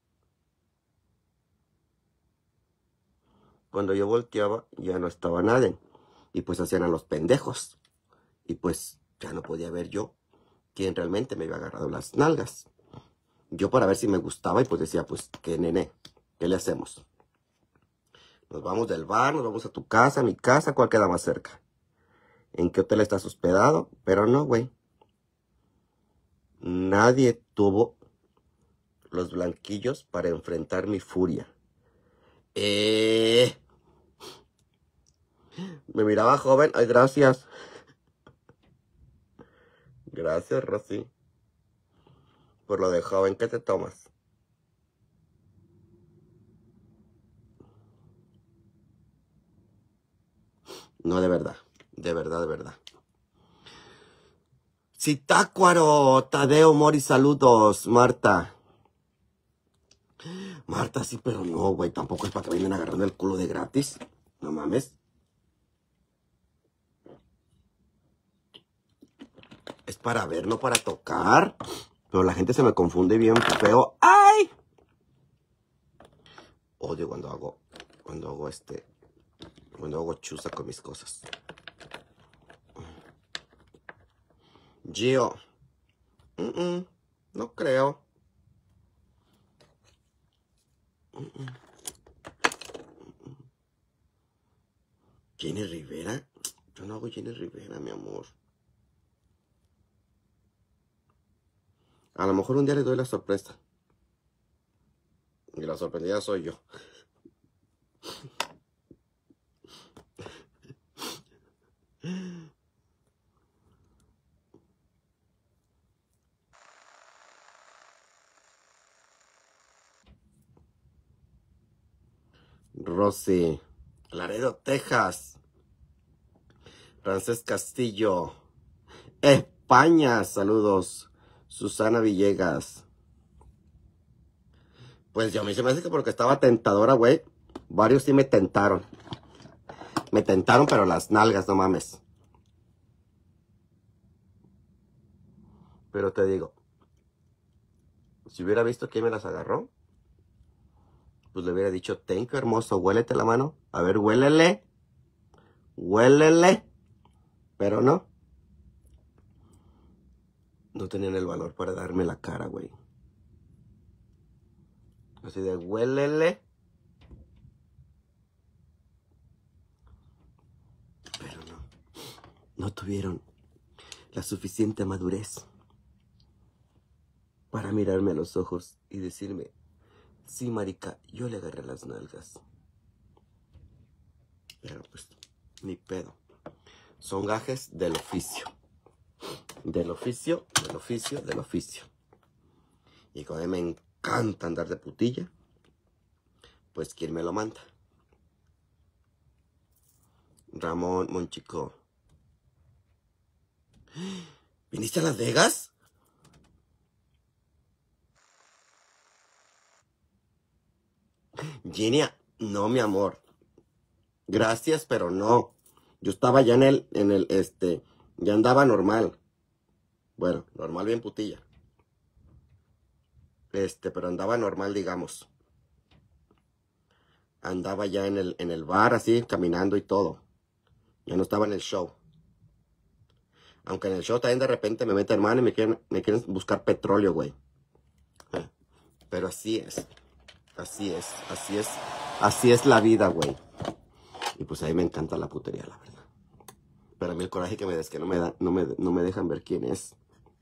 cuando yo volteaba ya no estaba nadie. Y pues hacían a los pendejos. Y pues ya no podía ver yo quién realmente me había agarrado las nalgas. Yo para ver si me gustaba y pues decía, pues, ¿qué nene? ¿Qué le hacemos? Nos vamos del bar, nos vamos a tu casa, a mi casa, ¿cuál queda más cerca? ¿En qué hotel estás hospedado? Pero no, güey. Nadie tuvo los blanquillos para enfrentar mi furia. Eh... Me miraba joven. Ay, gracias. Gracias, Rosy. Por lo de joven, ¿qué te tomas? No, de verdad. De verdad, de verdad. Citácuaro, Tadeo, Mori, saludos, Marta. Marta, sí, pero no, güey, tampoco es para que vengan agarrando el culo de gratis. No mames. Es para ver, no para tocar. Pero la gente se me confunde bien feo. ¡Ay! Odio cuando hago, cuando hago este, cuando hago chuza con mis cosas. Gio. Mm -mm, no creo. Mm -mm. ¿Jenny Rivera? Yo no hago Jenny Rivera, mi amor. A lo mejor un día le doy la sorpresa. Y la sorprendida soy yo. Rosy. Laredo, Texas. Francés Castillo. España, saludos. Susana Villegas. Pues yo a mí se me hace que porque estaba tentadora, güey. Varios sí me tentaron. Me tentaron, pero las nalgas, no mames. Pero te digo, si hubiera visto quién me las agarró, pues le hubiera dicho, thank you, hermoso, huélete la mano. A ver, huélele. Huélele. Pero no. No tenían el valor para darme la cara, güey. Así de, huélele. Pero no. No tuvieron la suficiente madurez para mirarme a los ojos y decirme, sí, marica, yo le agarré las nalgas. Pero pues, ni pedo. Son gajes del oficio. Del oficio, del oficio, del oficio. Y como a mí me encanta andar de putilla, pues ¿quién me lo manda? Ramón Monchico. ¿Viniste a Las Vegas? Genia, no, mi amor. Gracias, pero no. Yo estaba ya en el, en el, este, ya andaba normal. Bueno, normal bien putilla. Este, pero andaba normal, digamos. Andaba ya en el, en el bar, así, caminando y todo. Ya no estaba en el show. Aunque en el show también de repente me meten mano y me quieren, me quieren buscar petróleo, güey. Pero así es. Así es, así es. Así es la vida, güey. Y pues ahí me encanta la putería, la verdad. Pero a mí el coraje que me da es que no me, da, no me, no me dejan ver quién es.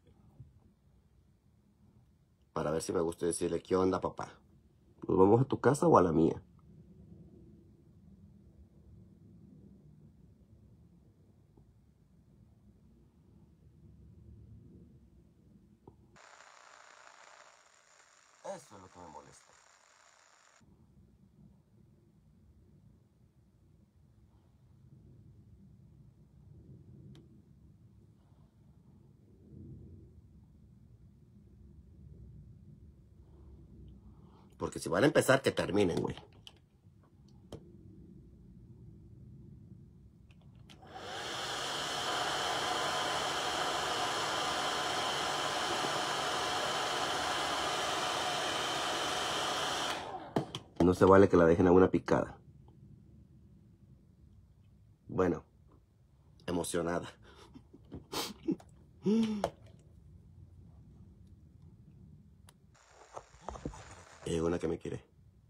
Para ver si me gusta decirle, ¿qué onda, papá? ¿Nos vamos a tu casa o a la mía? Eso es lo que me molesta. Porque si van a empezar, que terminen, güey. No se vale que la dejen a una picada. Bueno, emocionada. Hay una que me quiere.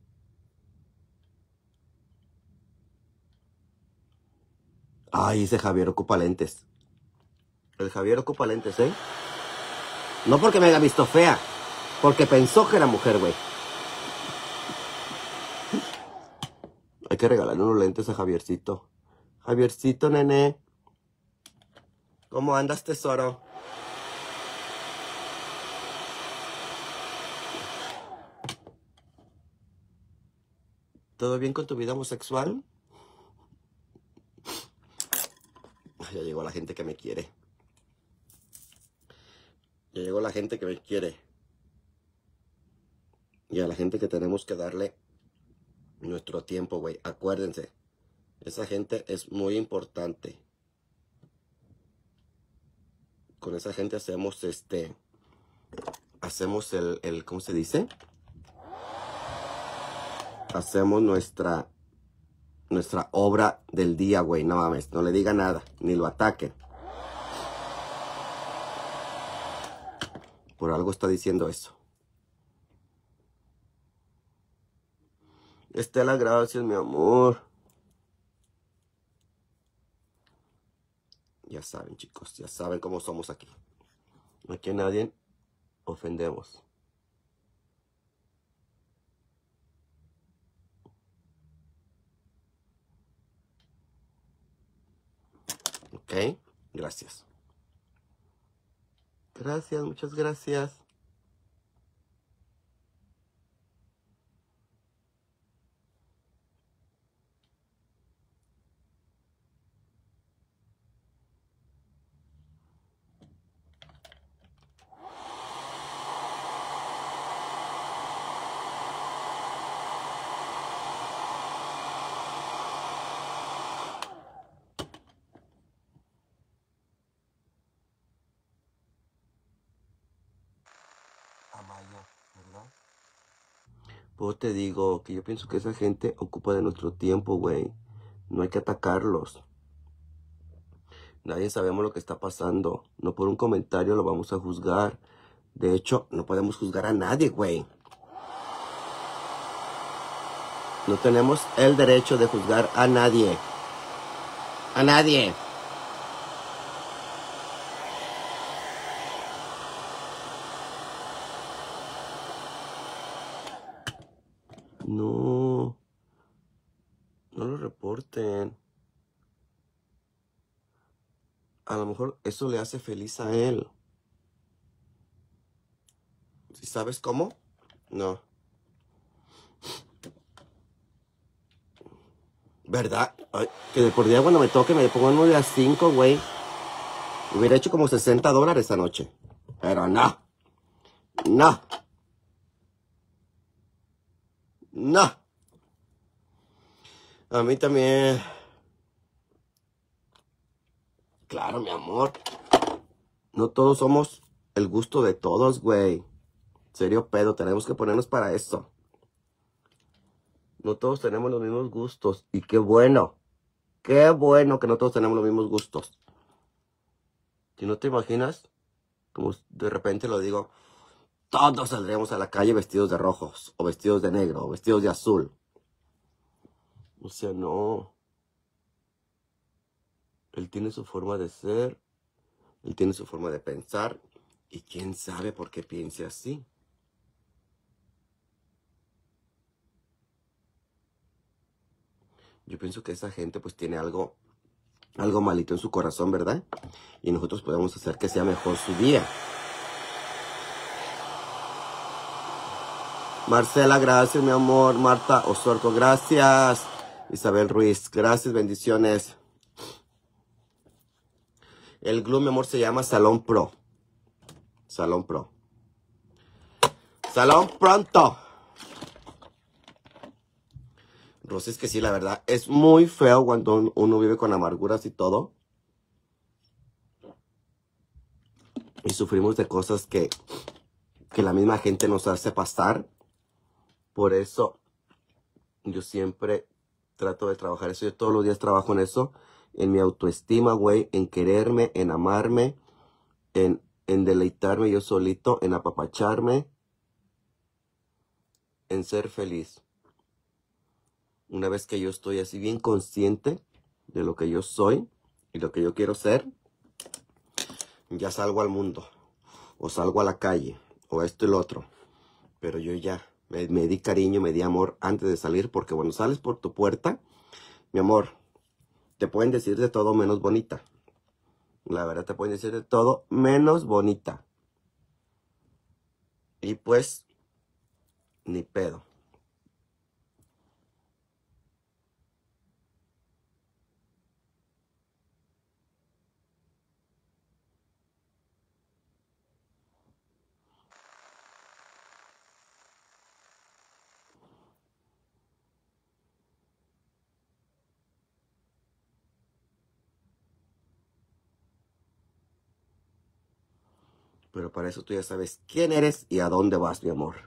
Ay, ese Javier ocupa lentes. El Javier ocupa lentes, ¿eh? No porque me haya visto fea, porque pensó que era mujer, güey. Hay que regalarle unos lentes a Javiercito. Javiercito, nene. ¿Cómo andas, tesoro? ¿Todo bien con tu vida homosexual? Ya llegó la gente que me quiere. Ya llegó la gente que me quiere. Y a la gente que tenemos que darle nuestro tiempo, güey. Acuérdense. Esa gente es muy importante. Con esa gente hacemos este... Hacemos el, el... ¿Cómo se dice? Hacemos nuestra... Nuestra obra del día, güey. No mames. No le diga nada. Ni lo ataquen. Por algo está diciendo eso. Estela, gracias, mi amor. Ya saben, chicos. Ya saben cómo somos aquí. Aquí a nadie ofendemos. ¿Ok? Gracias. Gracias, muchas gracias. Amaya, ¿verdad? Pues te digo que yo pienso que esa gente ocupa de nuestro tiempo, güey. No hay que atacarlos. Nadie sabemos lo que está pasando. No por un comentario lo vamos a juzgar. De hecho, no podemos juzgar a nadie, güey. No tenemos el derecho de juzgar a nadie. A nadie. reporten. A lo mejor eso le hace feliz a él. ¿Sí sabes cómo? No. ¿Verdad? Ay, que de por día cuando me toque me pongo uno de a cinco, güey. Hubiera hecho como sesenta dólares esa noche. Pero no. No. No. A mí también. Claro, mi amor. No todos somos el gusto de todos, güey. Serio pedo, tenemos que ponernos para eso. No todos tenemos los mismos gustos. Y qué bueno. Qué bueno que no todos tenemos los mismos gustos. Si no te imaginas, como de repente lo digo, todos saldríamos a la calle vestidos de rojos, o vestidos de negro, o vestidos de azul. O sea, no. Él tiene su forma de ser, él tiene su forma de pensar, y quién sabe por qué piense así. Yo pienso que esa gente pues tiene algo, algo malito en su corazón, ¿verdad? Y nosotros podemos hacer que sea mejor su día. Marcela, gracias, mi amor. Marta Osorco, gracias. Isabel Ruiz, gracias, bendiciones. El glue, mi amor, se llama Salón Pro. Salón Pro. Salón Pronto. Rosy, es que sí, la verdad, es muy feo cuando uno vive con amarguras y todo. Y sufrimos de cosas que, que la misma gente nos hace pasar. Por eso yo siempre trato de trabajar eso. Yo todos los días trabajo en eso. En mi autoestima, güey. En quererme, en amarme. En, en deleitarme yo solito. En apapacharme. En ser feliz. Una vez que yo estoy así bien consciente de lo que yo soy y lo que yo quiero ser, ya salgo al mundo. O salgo a la calle. O esto y lo otro. Pero yo ya me, me di cariño, me di amor antes de salir. Porque cuando sales por tu puerta, mi amor, te pueden decir de todo menos bonita. La verdad, te pueden decir de todo menos bonita. Y pues, ni pedo. Pero para eso tú ya sabes quién eres y a dónde vas, mi amor.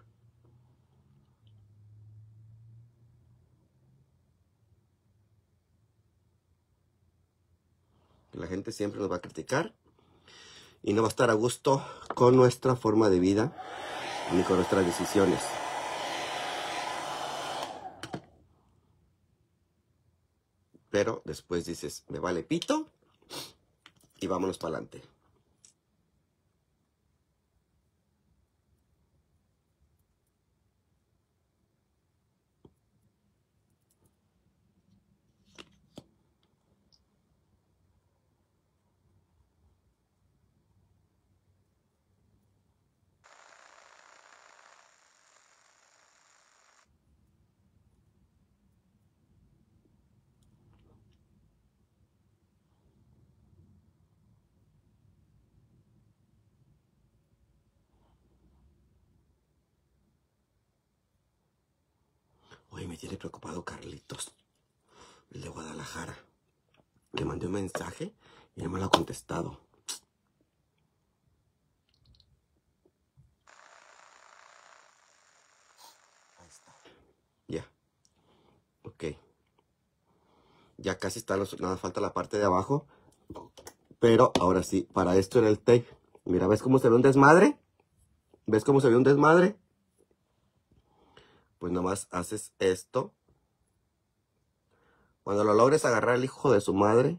La gente siempre nos va a criticar y no va a estar a gusto con nuestra forma de vida ni con nuestras decisiones. Pero después dices, me vale pito y vámonos para adelante. Oye, me tiene preocupado Carlitos, el de Guadalajara. Le mandé un mensaje y no me lo ha contestado. Ahí está. Ya. Ok. Ya casi está, los, nada falta la parte de abajo. Pero ahora sí, para esto era el tape. Mira, ¿ves cómo se ve un desmadre? ¿Ves cómo se ve un desmadre? Pues nomás haces esto. Cuando lo logres agarrar el hijo de su madre,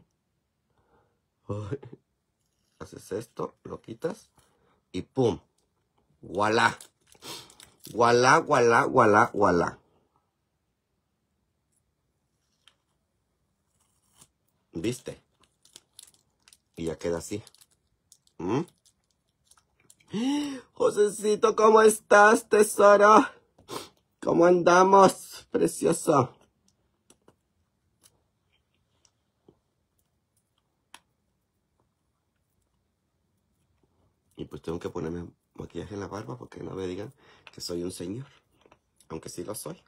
haces esto, lo quitas y ¡pum! ¡Voilá! ¡Voilá, voilá, voilá, voilá! ¿Viste? Y ya queda así. ¿Mm? Josecito, ¿cómo estás, tesoro? ¿Cómo andamos, precioso? Y pues tengo que ponerme maquillaje en la barba porque no me digan que soy un señor. Aunque sí lo soy.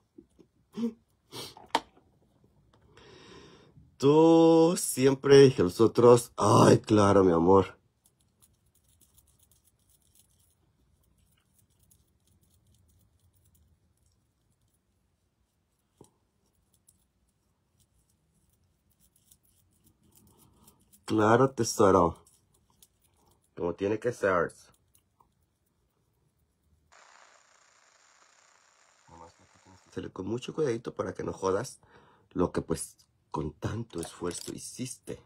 Tú siempre y los otros. Ay, claro, mi amor. Claro, tesoro. Como tiene que ser. Hacerle con mucho cuidadito para que no jodas lo que pues con tanto esfuerzo hiciste.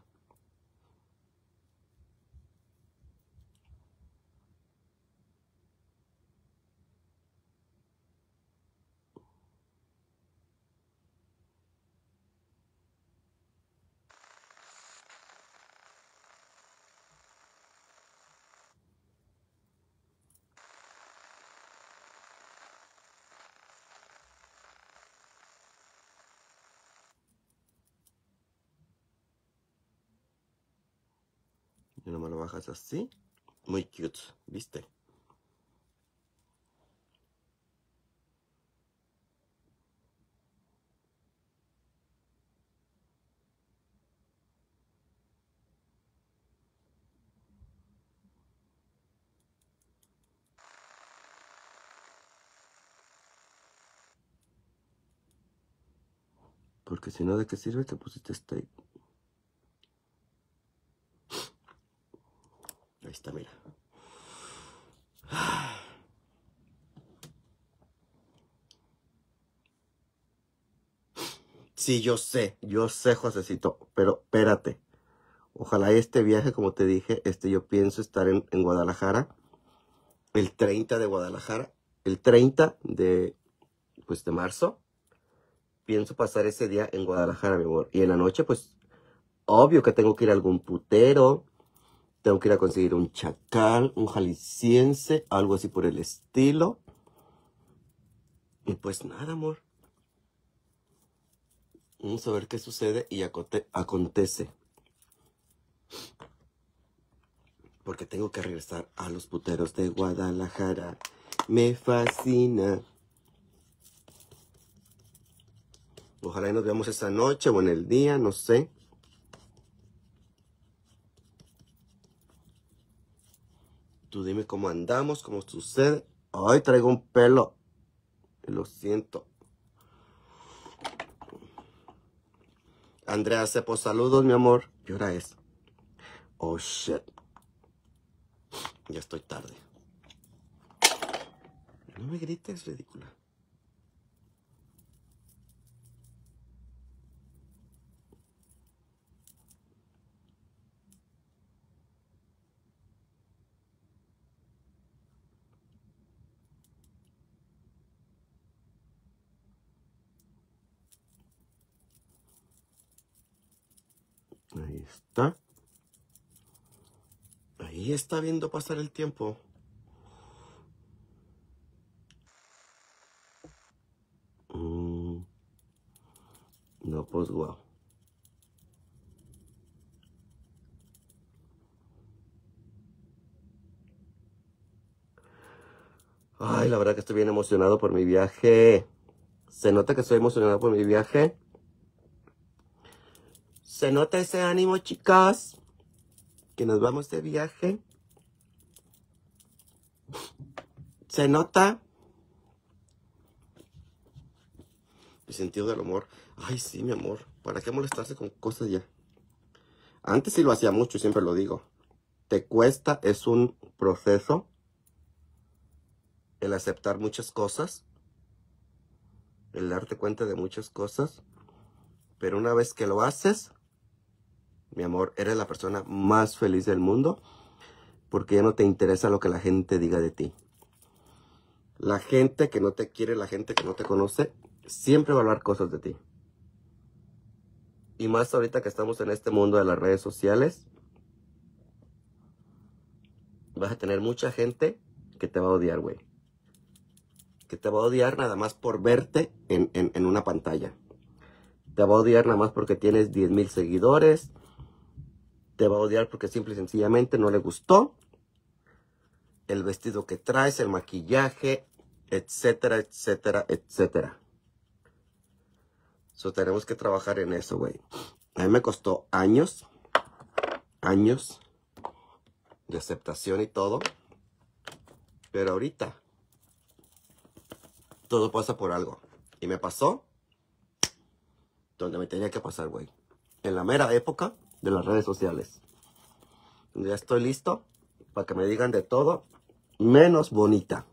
Y nomás lo bajas así. Muy cute, ¿viste? Porque si no, ¿de qué sirve que pusiste este? Ahí está, mira. Sí, yo sé, yo sé, Josecito, pero espérate. Ojalá este viaje, como te dije, este yo pienso estar en, en Guadalajara el treinta de Guadalajara, el treinta de, pues, de marzo. Pienso pasar ese día en Guadalajara, mi amor. Y en la noche, pues, obvio que tengo que ir a algún putero. Tengo que ir a conseguir un chacal, un jalisciense, algo así por el estilo. Y pues nada, amor. Vamos a ver qué sucede y aconte acontece. Porque tengo que regresar a los puteros de Guadalajara. Me fascina. Ojalá y nos veamos esta noche o en el día, no sé. Tú dime cómo andamos, cómo sucede. Ay, traigo un pelo. Lo siento. Andrea Cepo, saludos, mi amor. ¿Qué hora es? Oh, shit. Ya estoy tarde. No me grites, ridícula. Ahí está. Ahí está viendo pasar el tiempo. Mm. No, pues guau. Ay, la verdad que estoy bien emocionado por mi viaje. Se nota que estoy emocionado por mi viaje. Se nota ese ánimo, chicas. Que nos vamos de viaje. Se nota. Mi sentido del humor. Ay, sí, mi amor. ¿Para qué molestarse con cosas ya? Antes sí lo hacía mucho y siempre lo digo. Te cuesta, es un proceso el aceptar muchas cosas, el darte cuenta de muchas cosas, pero una vez que lo haces, mi amor, eres la persona más feliz del mundo porque ya no te interesa lo que la gente diga de ti. La gente que no te quiere, la gente que no te conoce, siempre va a hablar cosas de ti. Y más ahorita que estamos en este mundo de las redes sociales, vas a tener mucha gente que te va a odiar, güey. Que te va a odiar nada más por verte en, en, en una pantalla. Te va a odiar nada más porque tienes diez mil seguidores. Te va a odiar porque simple y sencillamente no le gustó el vestido que traes, el maquillaje, etcétera, etcétera, etcétera. So, tenemos que trabajar en eso, güey. A mí me costó años, años de aceptación y todo. Pero ahorita, todo pasa por algo. Y me pasó donde me tenía que pasar, güey. En la mera época de las redes sociales. Donde ya estoy listo para que me digan de todo, menos bonita.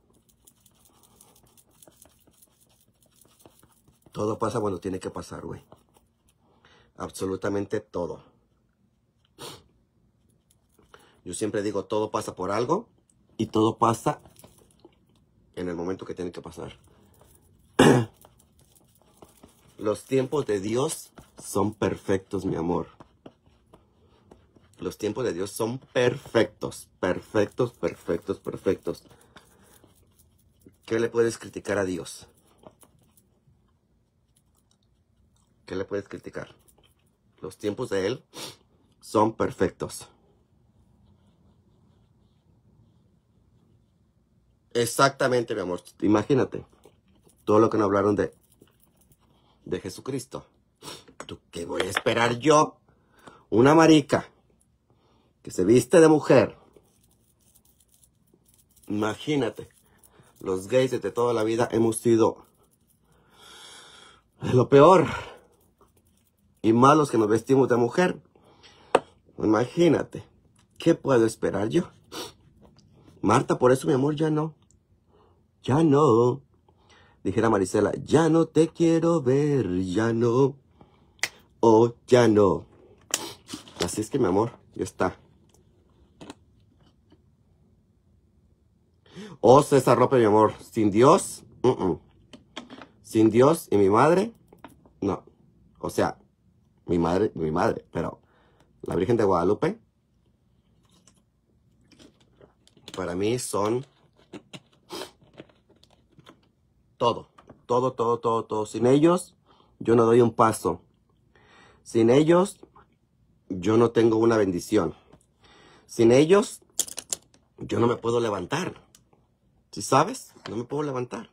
Todo pasa cuando tiene que pasar, güey. Absolutamente todo. Yo siempre digo, todo pasa por algo. Y todo pasa en el momento que tiene que pasar. Los tiempos de Dios son perfectos, mi amor. Los tiempos de Dios son perfectos. Perfectos, perfectos, perfectos. ¿Qué le puedes criticar a Dios? ¿Qué le puedes criticar? Los tiempos de Él son perfectos. Exactamente, mi amor. Imagínate todo lo que nos hablaron de, de Jesucristo. ¿Tú qué voy a esperar yo? Una marica que se viste de mujer. Imagínate. Los gays desde toda la vida hemos sido lo peor. Y más los que nos vestimos de mujer. Imagínate. ¿Qué puedo esperar yo? Marta, por eso, mi amor, ya no. Ya no. Dijera Marisela, ya no te quiero ver, ya no. Oh, ya no. Así es que, mi amor, ya está. Oh, César López, mi amor, sin Dios, uh -uh. Sin Dios y mi madre, no. O sea, mi madre, mi madre, pero la Virgen de Guadalupe, para mí son todo, todo, todo, todo, todo. Sin ellos, yo no doy un paso. Sin ellos, yo no tengo una bendición. Sin ellos, yo no me puedo levantar. ¿Sí sabes? No me puedo levantar.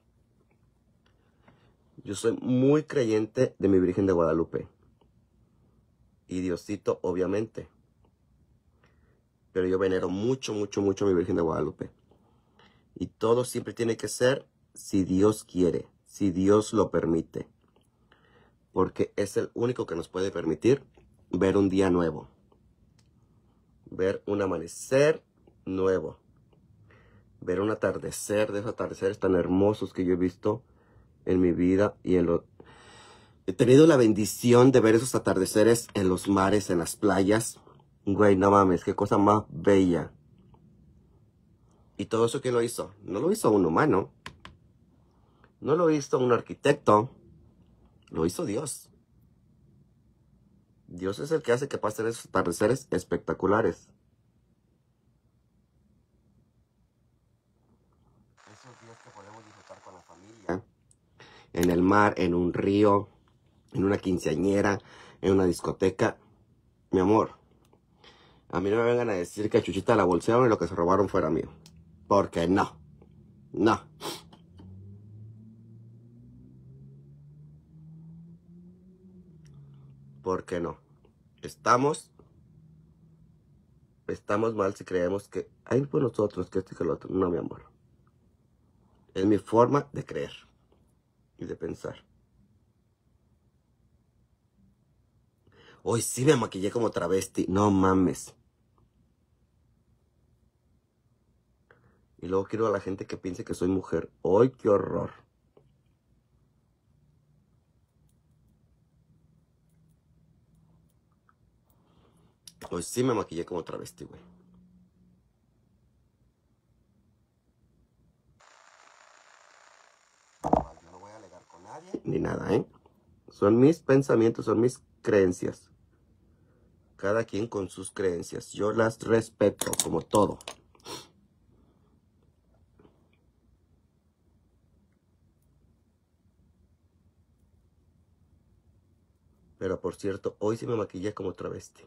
Yo soy muy creyente de mi Virgen de Guadalupe. Y Diosito, obviamente. Pero yo venero mucho, mucho, mucho a mi Virgen de Guadalupe. Y todo siempre tiene que ser si Dios quiere, si Dios lo permite. Porque es el único que nos puede permitir ver un día nuevo. Ver un amanecer nuevo. Ver un atardecer, de esos atardeceres tan hermosos que yo he visto en mi vida. Y en lo... He tenido la bendición de ver esos atardeceres en los mares, en las playas. Güey, no mames, qué cosa más bella. ¿Y todo eso quién lo hizo? No lo hizo un humano. No lo hizo un arquitecto. Lo hizo Dios. Dios es el que hace que pasen esos atardeceres espectaculares. Esos días que podemos disfrutar con la familia. En el mar, en un río, en una quinceañera, en una discoteca. Mi amor, a mí no me vengan a decir que a Chuchita la bolsearon y lo que se robaron fuera mío. Porque no. No. Porque no. Estamos... Estamos mal si creemos que hay por nosotros, que esto y que lo otro. No, mi amor. Es mi forma de creer y de pensar. Hoy sí me maquillé como travesti. No mames. Y luego quiero a la gente que piense que soy mujer. ¡Ay, qué horror! Hoy sí me maquillé como travesti, güey. Yo no voy a alegar con nadie ni nada, ¿eh? Son mis pensamientos, son mis creencias. Cada quien con sus creencias. Yo las respeto, como todo. Pero por cierto, hoy sí me maquillé como travesti.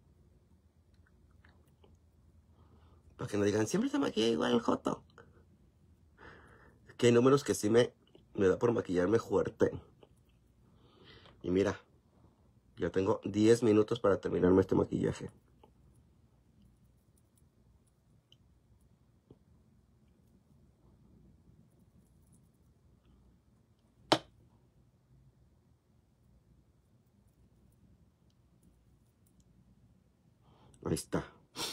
Para que no digan, siempre se maquilla igual el joto. Que hay números que sí me, me da por maquillarme fuerte. Y mira, ya tengo diez minutos para terminarme este maquillaje. Ahí está.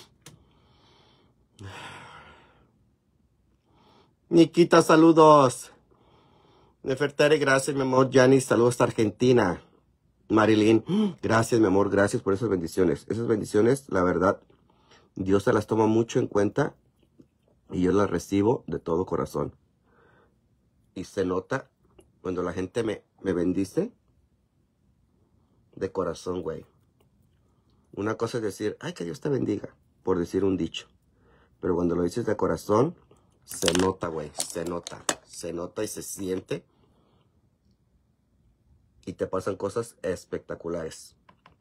Nikita, saludos. Nefertari, gracias, mi amor. Yanis, saludos hasta Argentina. Marilyn, gracias, mi amor. Gracias por esas bendiciones. Esas bendiciones, la verdad, Dios se las toma mucho en cuenta y yo las recibo de todo corazón. Y se nota cuando la gente me, me bendice de corazón, güey. Una cosa es decir, ay, que Dios te bendiga, por decir un dicho. Pero cuando lo dices de corazón, se nota, güey, se nota. Se nota y se siente. Y te pasan cosas espectaculares.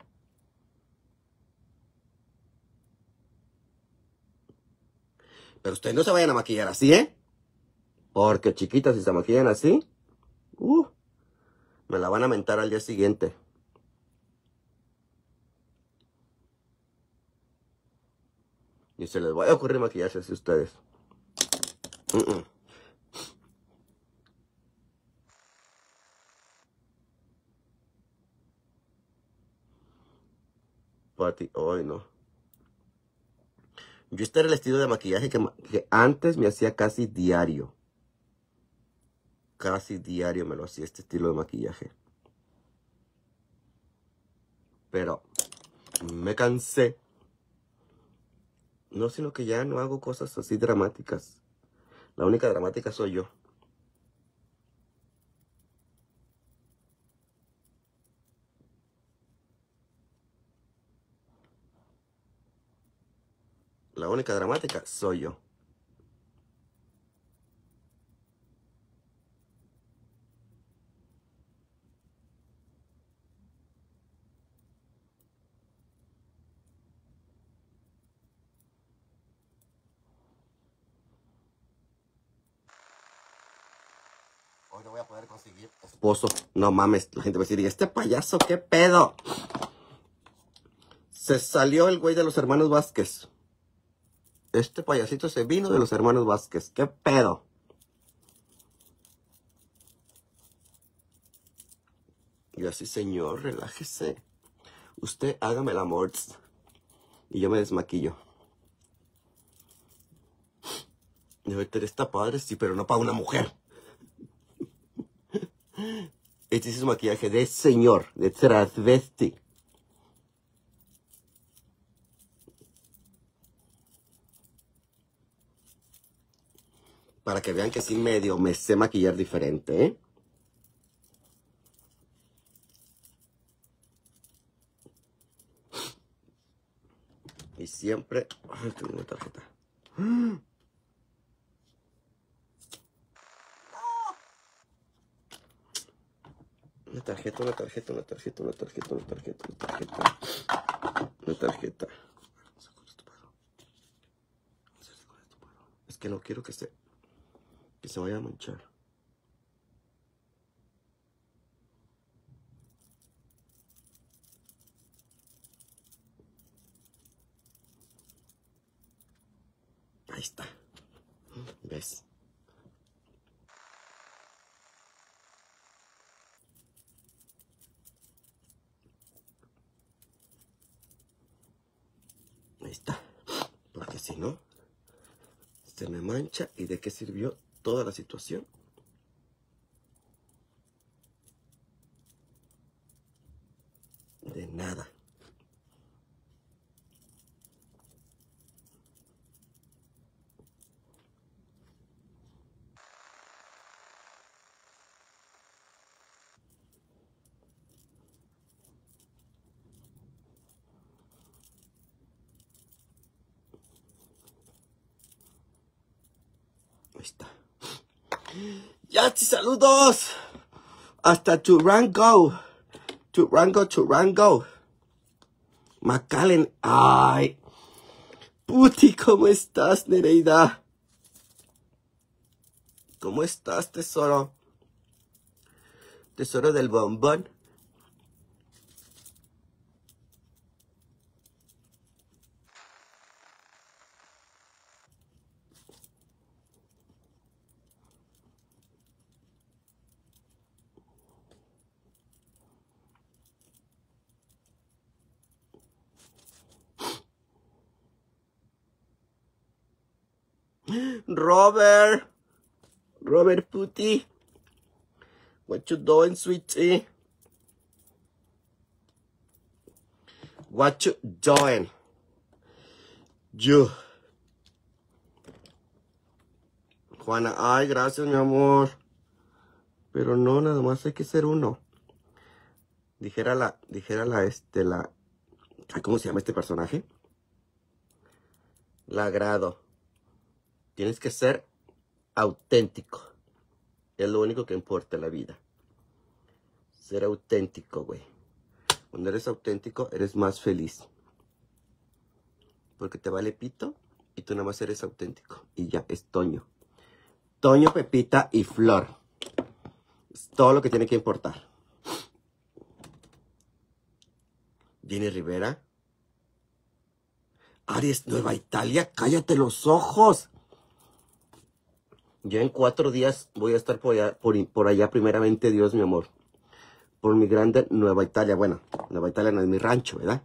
Pero ustedes no se vayan a maquillar así, ¿eh? Porque chiquitas, si se maquillan así, uh, me la van a mentar al día siguiente. Y se les va a ocurrir maquillarse así ustedes. Uh -uh. Pati, hoy no. Yo este era el estilo de maquillaje que, que antes me hacía casi diario. Casi diario me lo hacía este estilo de maquillaje. Pero me cansé. No, sino que ya no hago cosas así dramáticas. La única dramática soy yo. La única dramática soy yo. Hoy no voy a poder conseguir esposo. No mames, la gente va a decir, ¿y este payaso qué pedo? Se salió el güey de los hermanos Vázquez. Este payasito se vino de los hermanos Vázquez. ¿Qué pedo? Y yo así, señor, relájese. Usted hágame el amor. Y yo me desmaquillo. Debe tener esta padre, sí, pero no para una mujer. Este es un maquillaje de señor, de travesti. Para que vean que sí medio me sé maquillar diferente, ¿eh? Y siempre... Ay, tengo una tarjeta. Una tarjeta, una tarjeta, una tarjeta, una tarjeta, una tarjeta, una tarjeta. Una tarjeta. Es que no quiero que se... que se vaya a manchar. Ahí está. ¿Ves? Ahí está. Porque si no, se me mancha. ¿Y de qué sirvió toda la situación? De nada. Ahí está. Yatsi, saludos. Hasta Durango. Durango, Durango. McAllen. Ay. Puti, ¿cómo estás, Nereida? ¿Cómo estás, tesoro? Tesoro del bombón. Robert. Robert Puti. What you doing, sweetie? What you doing? You. Juana, ay, gracias, mi amor. Pero no, nada más hay que ser uno. Dijera la, dijera la, este, la... ¿Cómo se llama este personaje? Lagrado. Tienes que ser auténtico. Es lo único que importa en la vida. Ser auténtico, güey. Cuando eres auténtico, eres más feliz. Porque te vale pito y tú nada más eres auténtico. Y ya, es Toño. Toño, Pepita y Flor. Es todo lo que tiene que importar. Jenny Rivera. Aries, Nueva Italia, cállate los ojos. Ya en cuatro días voy a estar por allá, por, por allá primeramente, Dios, mi amor. Por mi grande Nueva Italia. Bueno, Nueva Italia no es mi rancho, ¿verdad?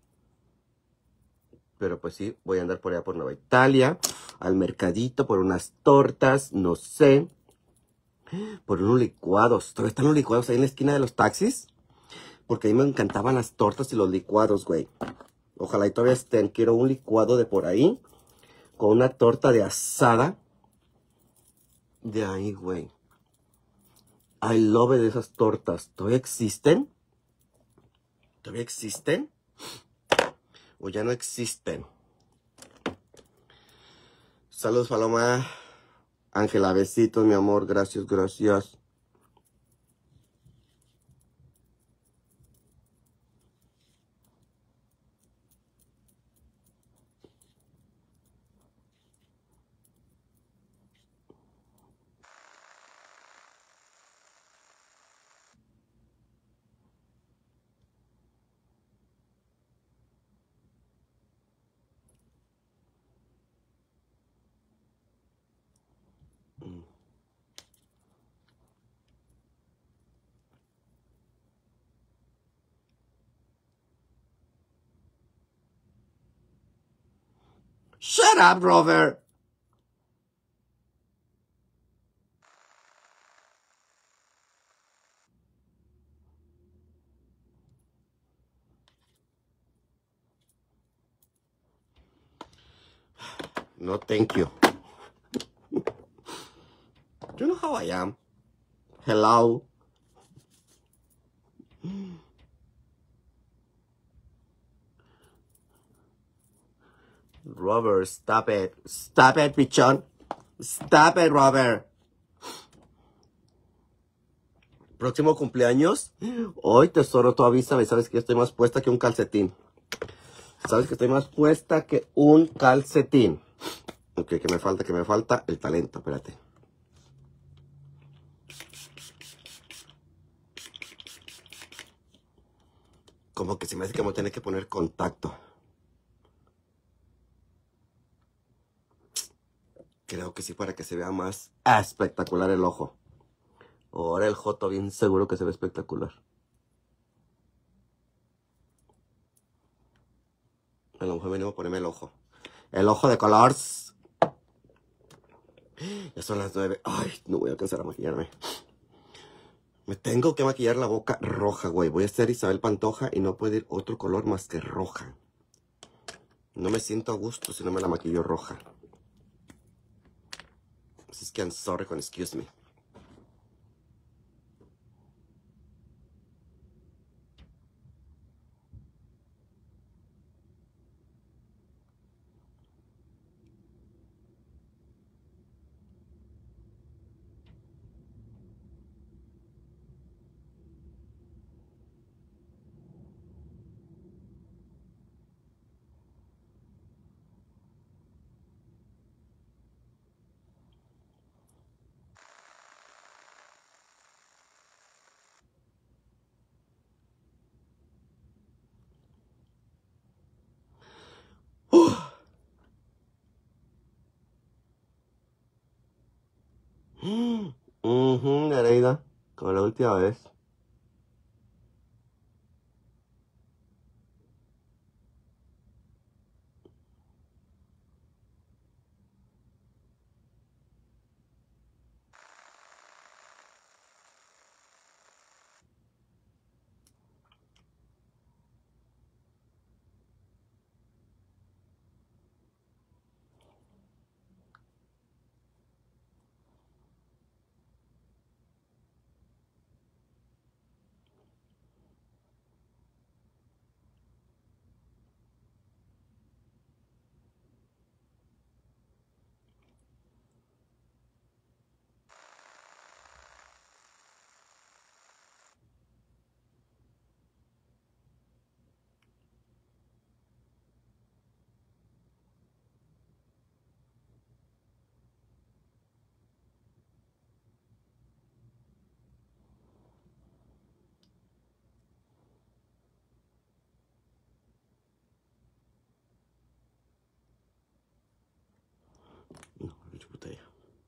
Pero pues sí, voy a andar por allá por Nueva Italia. Al mercadito, por unas tortas, no sé. Por unos licuados. ¿Todavía están los licuados ahí en la esquina de los taxis? Porque a mí me encantaban las tortas y los licuados, güey. Ojalá y todavía estén. Quiero un licuado de por ahí. Con una torta de asada. De ahí, güey. I love it de esas tortas. ¿Todavía existen? ¿Todavía existen? ¿O ya no existen? Saludos, Paloma. Ángela, besitos, mi amor. Gracias, gracias. Shut up, Robert. No, thank you. You know how I am. Hello. Robert, stop it. Stop it, pichón. Stop it, Robert. Próximo cumpleaños. Hoy, tesoro, tú avísame. Sabes que yo estoy más puesta que un calcetín. Sabes que estoy más puesta que un calcetín. Ok, que me falta, que me falta el talento. Espérate. Como que se me hace que me tiene que poner contacto. Creo que sí, para que se vea más espectacular el ojo. Ahora el joto bien seguro que se ve espectacular. A lo mejor venimos a ponerme el ojo. El ojo de colors. Ya son las nueve. Ay, no voy a alcanzar a maquillarme. Me tengo que maquillar la boca roja, güey. Voy a ser Isabel Pantoja y no puede ir otro color más que roja. No me siento a gusto si no me la maquillo roja. Así es que I'm sorry con excuse me. Nereida, como la última vez. No, mucha botella.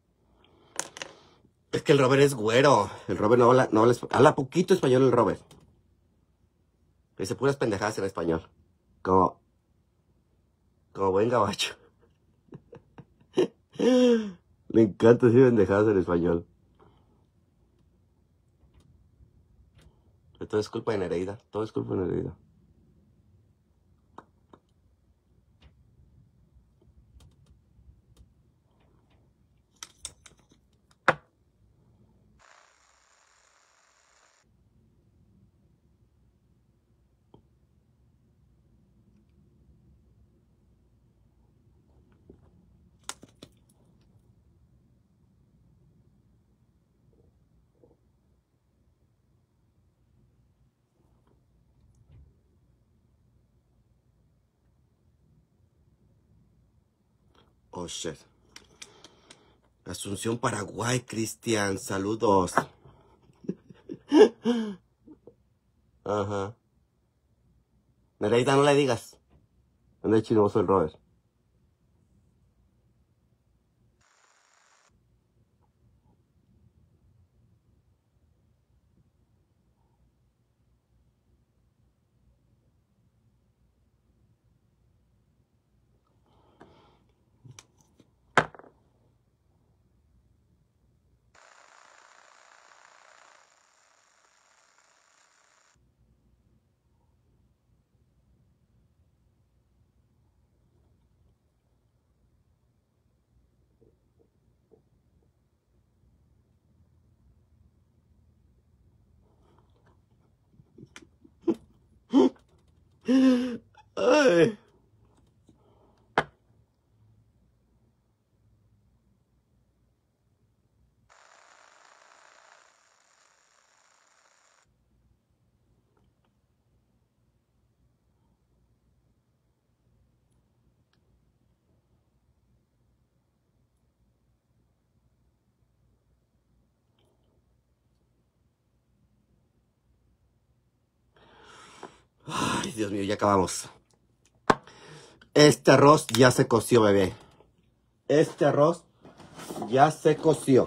Es que el Robert es güero. El Robert no habla, no habla, habla poquito español el Robert. Dice puras pendejadas en español. Como, como buen gabacho. Le encanta decir pendejadas en español. Pero todo es culpa de Nereida. Todo es culpa de Nereida. Oh, shit. Asunción, Paraguay, Cristian. Saludos. Ajá. Nereida, no le digas. Anda chinoso el Robert. Ay. Ay, Dios mío, ya acabamos. Este arroz ya se coció, bebé. Este arroz ya se coció.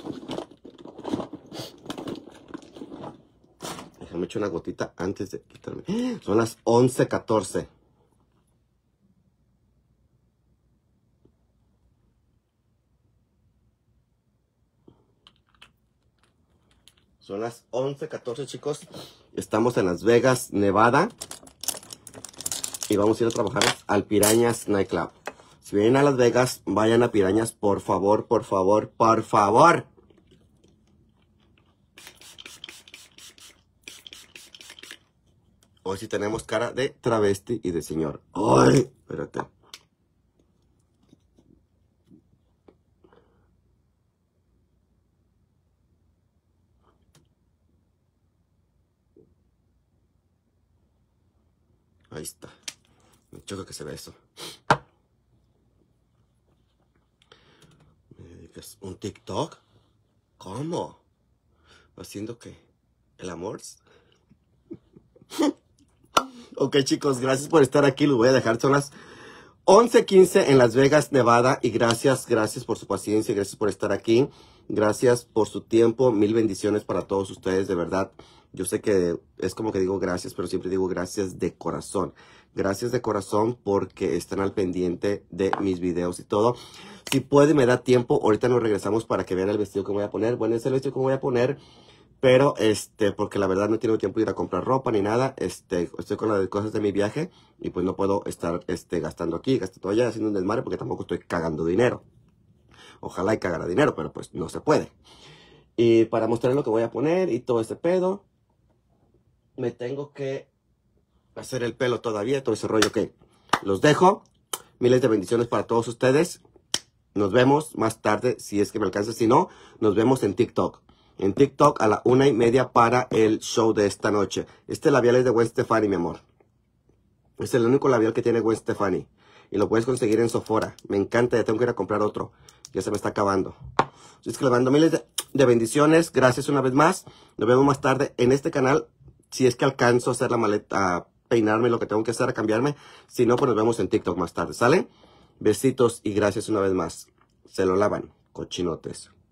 Déjame echar una gotita antes de quitarme. Son las once catorce. Son las once catorce, chicos. Estamos en Las Vegas, Nevada. Y vamos a ir a trabajar al Pirañas Nightclub. Si vienen a Las Vegas, vayan a Pirañas, por favor, por favor, por favor. Hoy sí tenemos cara de travesti y de señor. ¡Ay! Espérate. Ahí está. Me choca que se ve eso. ¿Me dedicas un TikTok? ¿Cómo? ¿Haciendo qué? ¿El amor? Ok, chicos, gracias por estar aquí. Los voy a dejar. Son las once quince en Las Vegas, Nevada. Y gracias, gracias por su paciencia. Gracias por estar aquí. Gracias por su tiempo. Mil bendiciones para todos ustedes, de verdad. Yo sé que es como que digo gracias, pero siempre digo gracias de corazón. Gracias de corazón porque están al pendiente de mis videos y todo. Si puede, me da tiempo. Ahorita nos regresamos para que vean el vestido que voy a poner. Bueno, es el vestido que voy a poner. Pero, este, porque la verdad no he tenido tiempo de ir a comprar ropa ni nada. Este, estoy con las cosas de mi viaje y pues no puedo estar, este, gastando aquí, gastando allá, haciendo un desmadre porque tampoco estoy cagando dinero. Ojalá y cagara dinero, pero pues no se puede. Y para mostrar lo que voy a poner y todo ese pedo, me tengo que hacer el pelo todavía, todo ese rollo que los dejo. Miles de bendiciones para todos ustedes. Nos vemos más tarde, si es que me alcanza. Si no, nos vemos en TikTok. En TikTok a la una y media para el show de esta noche. Este labial es de Gwen Stefani, mi amor. Es el único labial que tiene Gwen Stefani. Y lo puedes conseguir en Sephora. Me encanta, ya tengo que ir a comprar otro. Ya se me está acabando. Así es que les mando miles de, de bendiciones. Gracias una vez más. Nos vemos más tarde en este canal. Si es que alcanzo a hacer la maleta, a peinarme lo que tengo que hacer, a cambiarme. Si no, pues nos vemos en TikTok más tarde. ¿Sale? Besitos y gracias una vez más. Se lo lavan, cochinotes.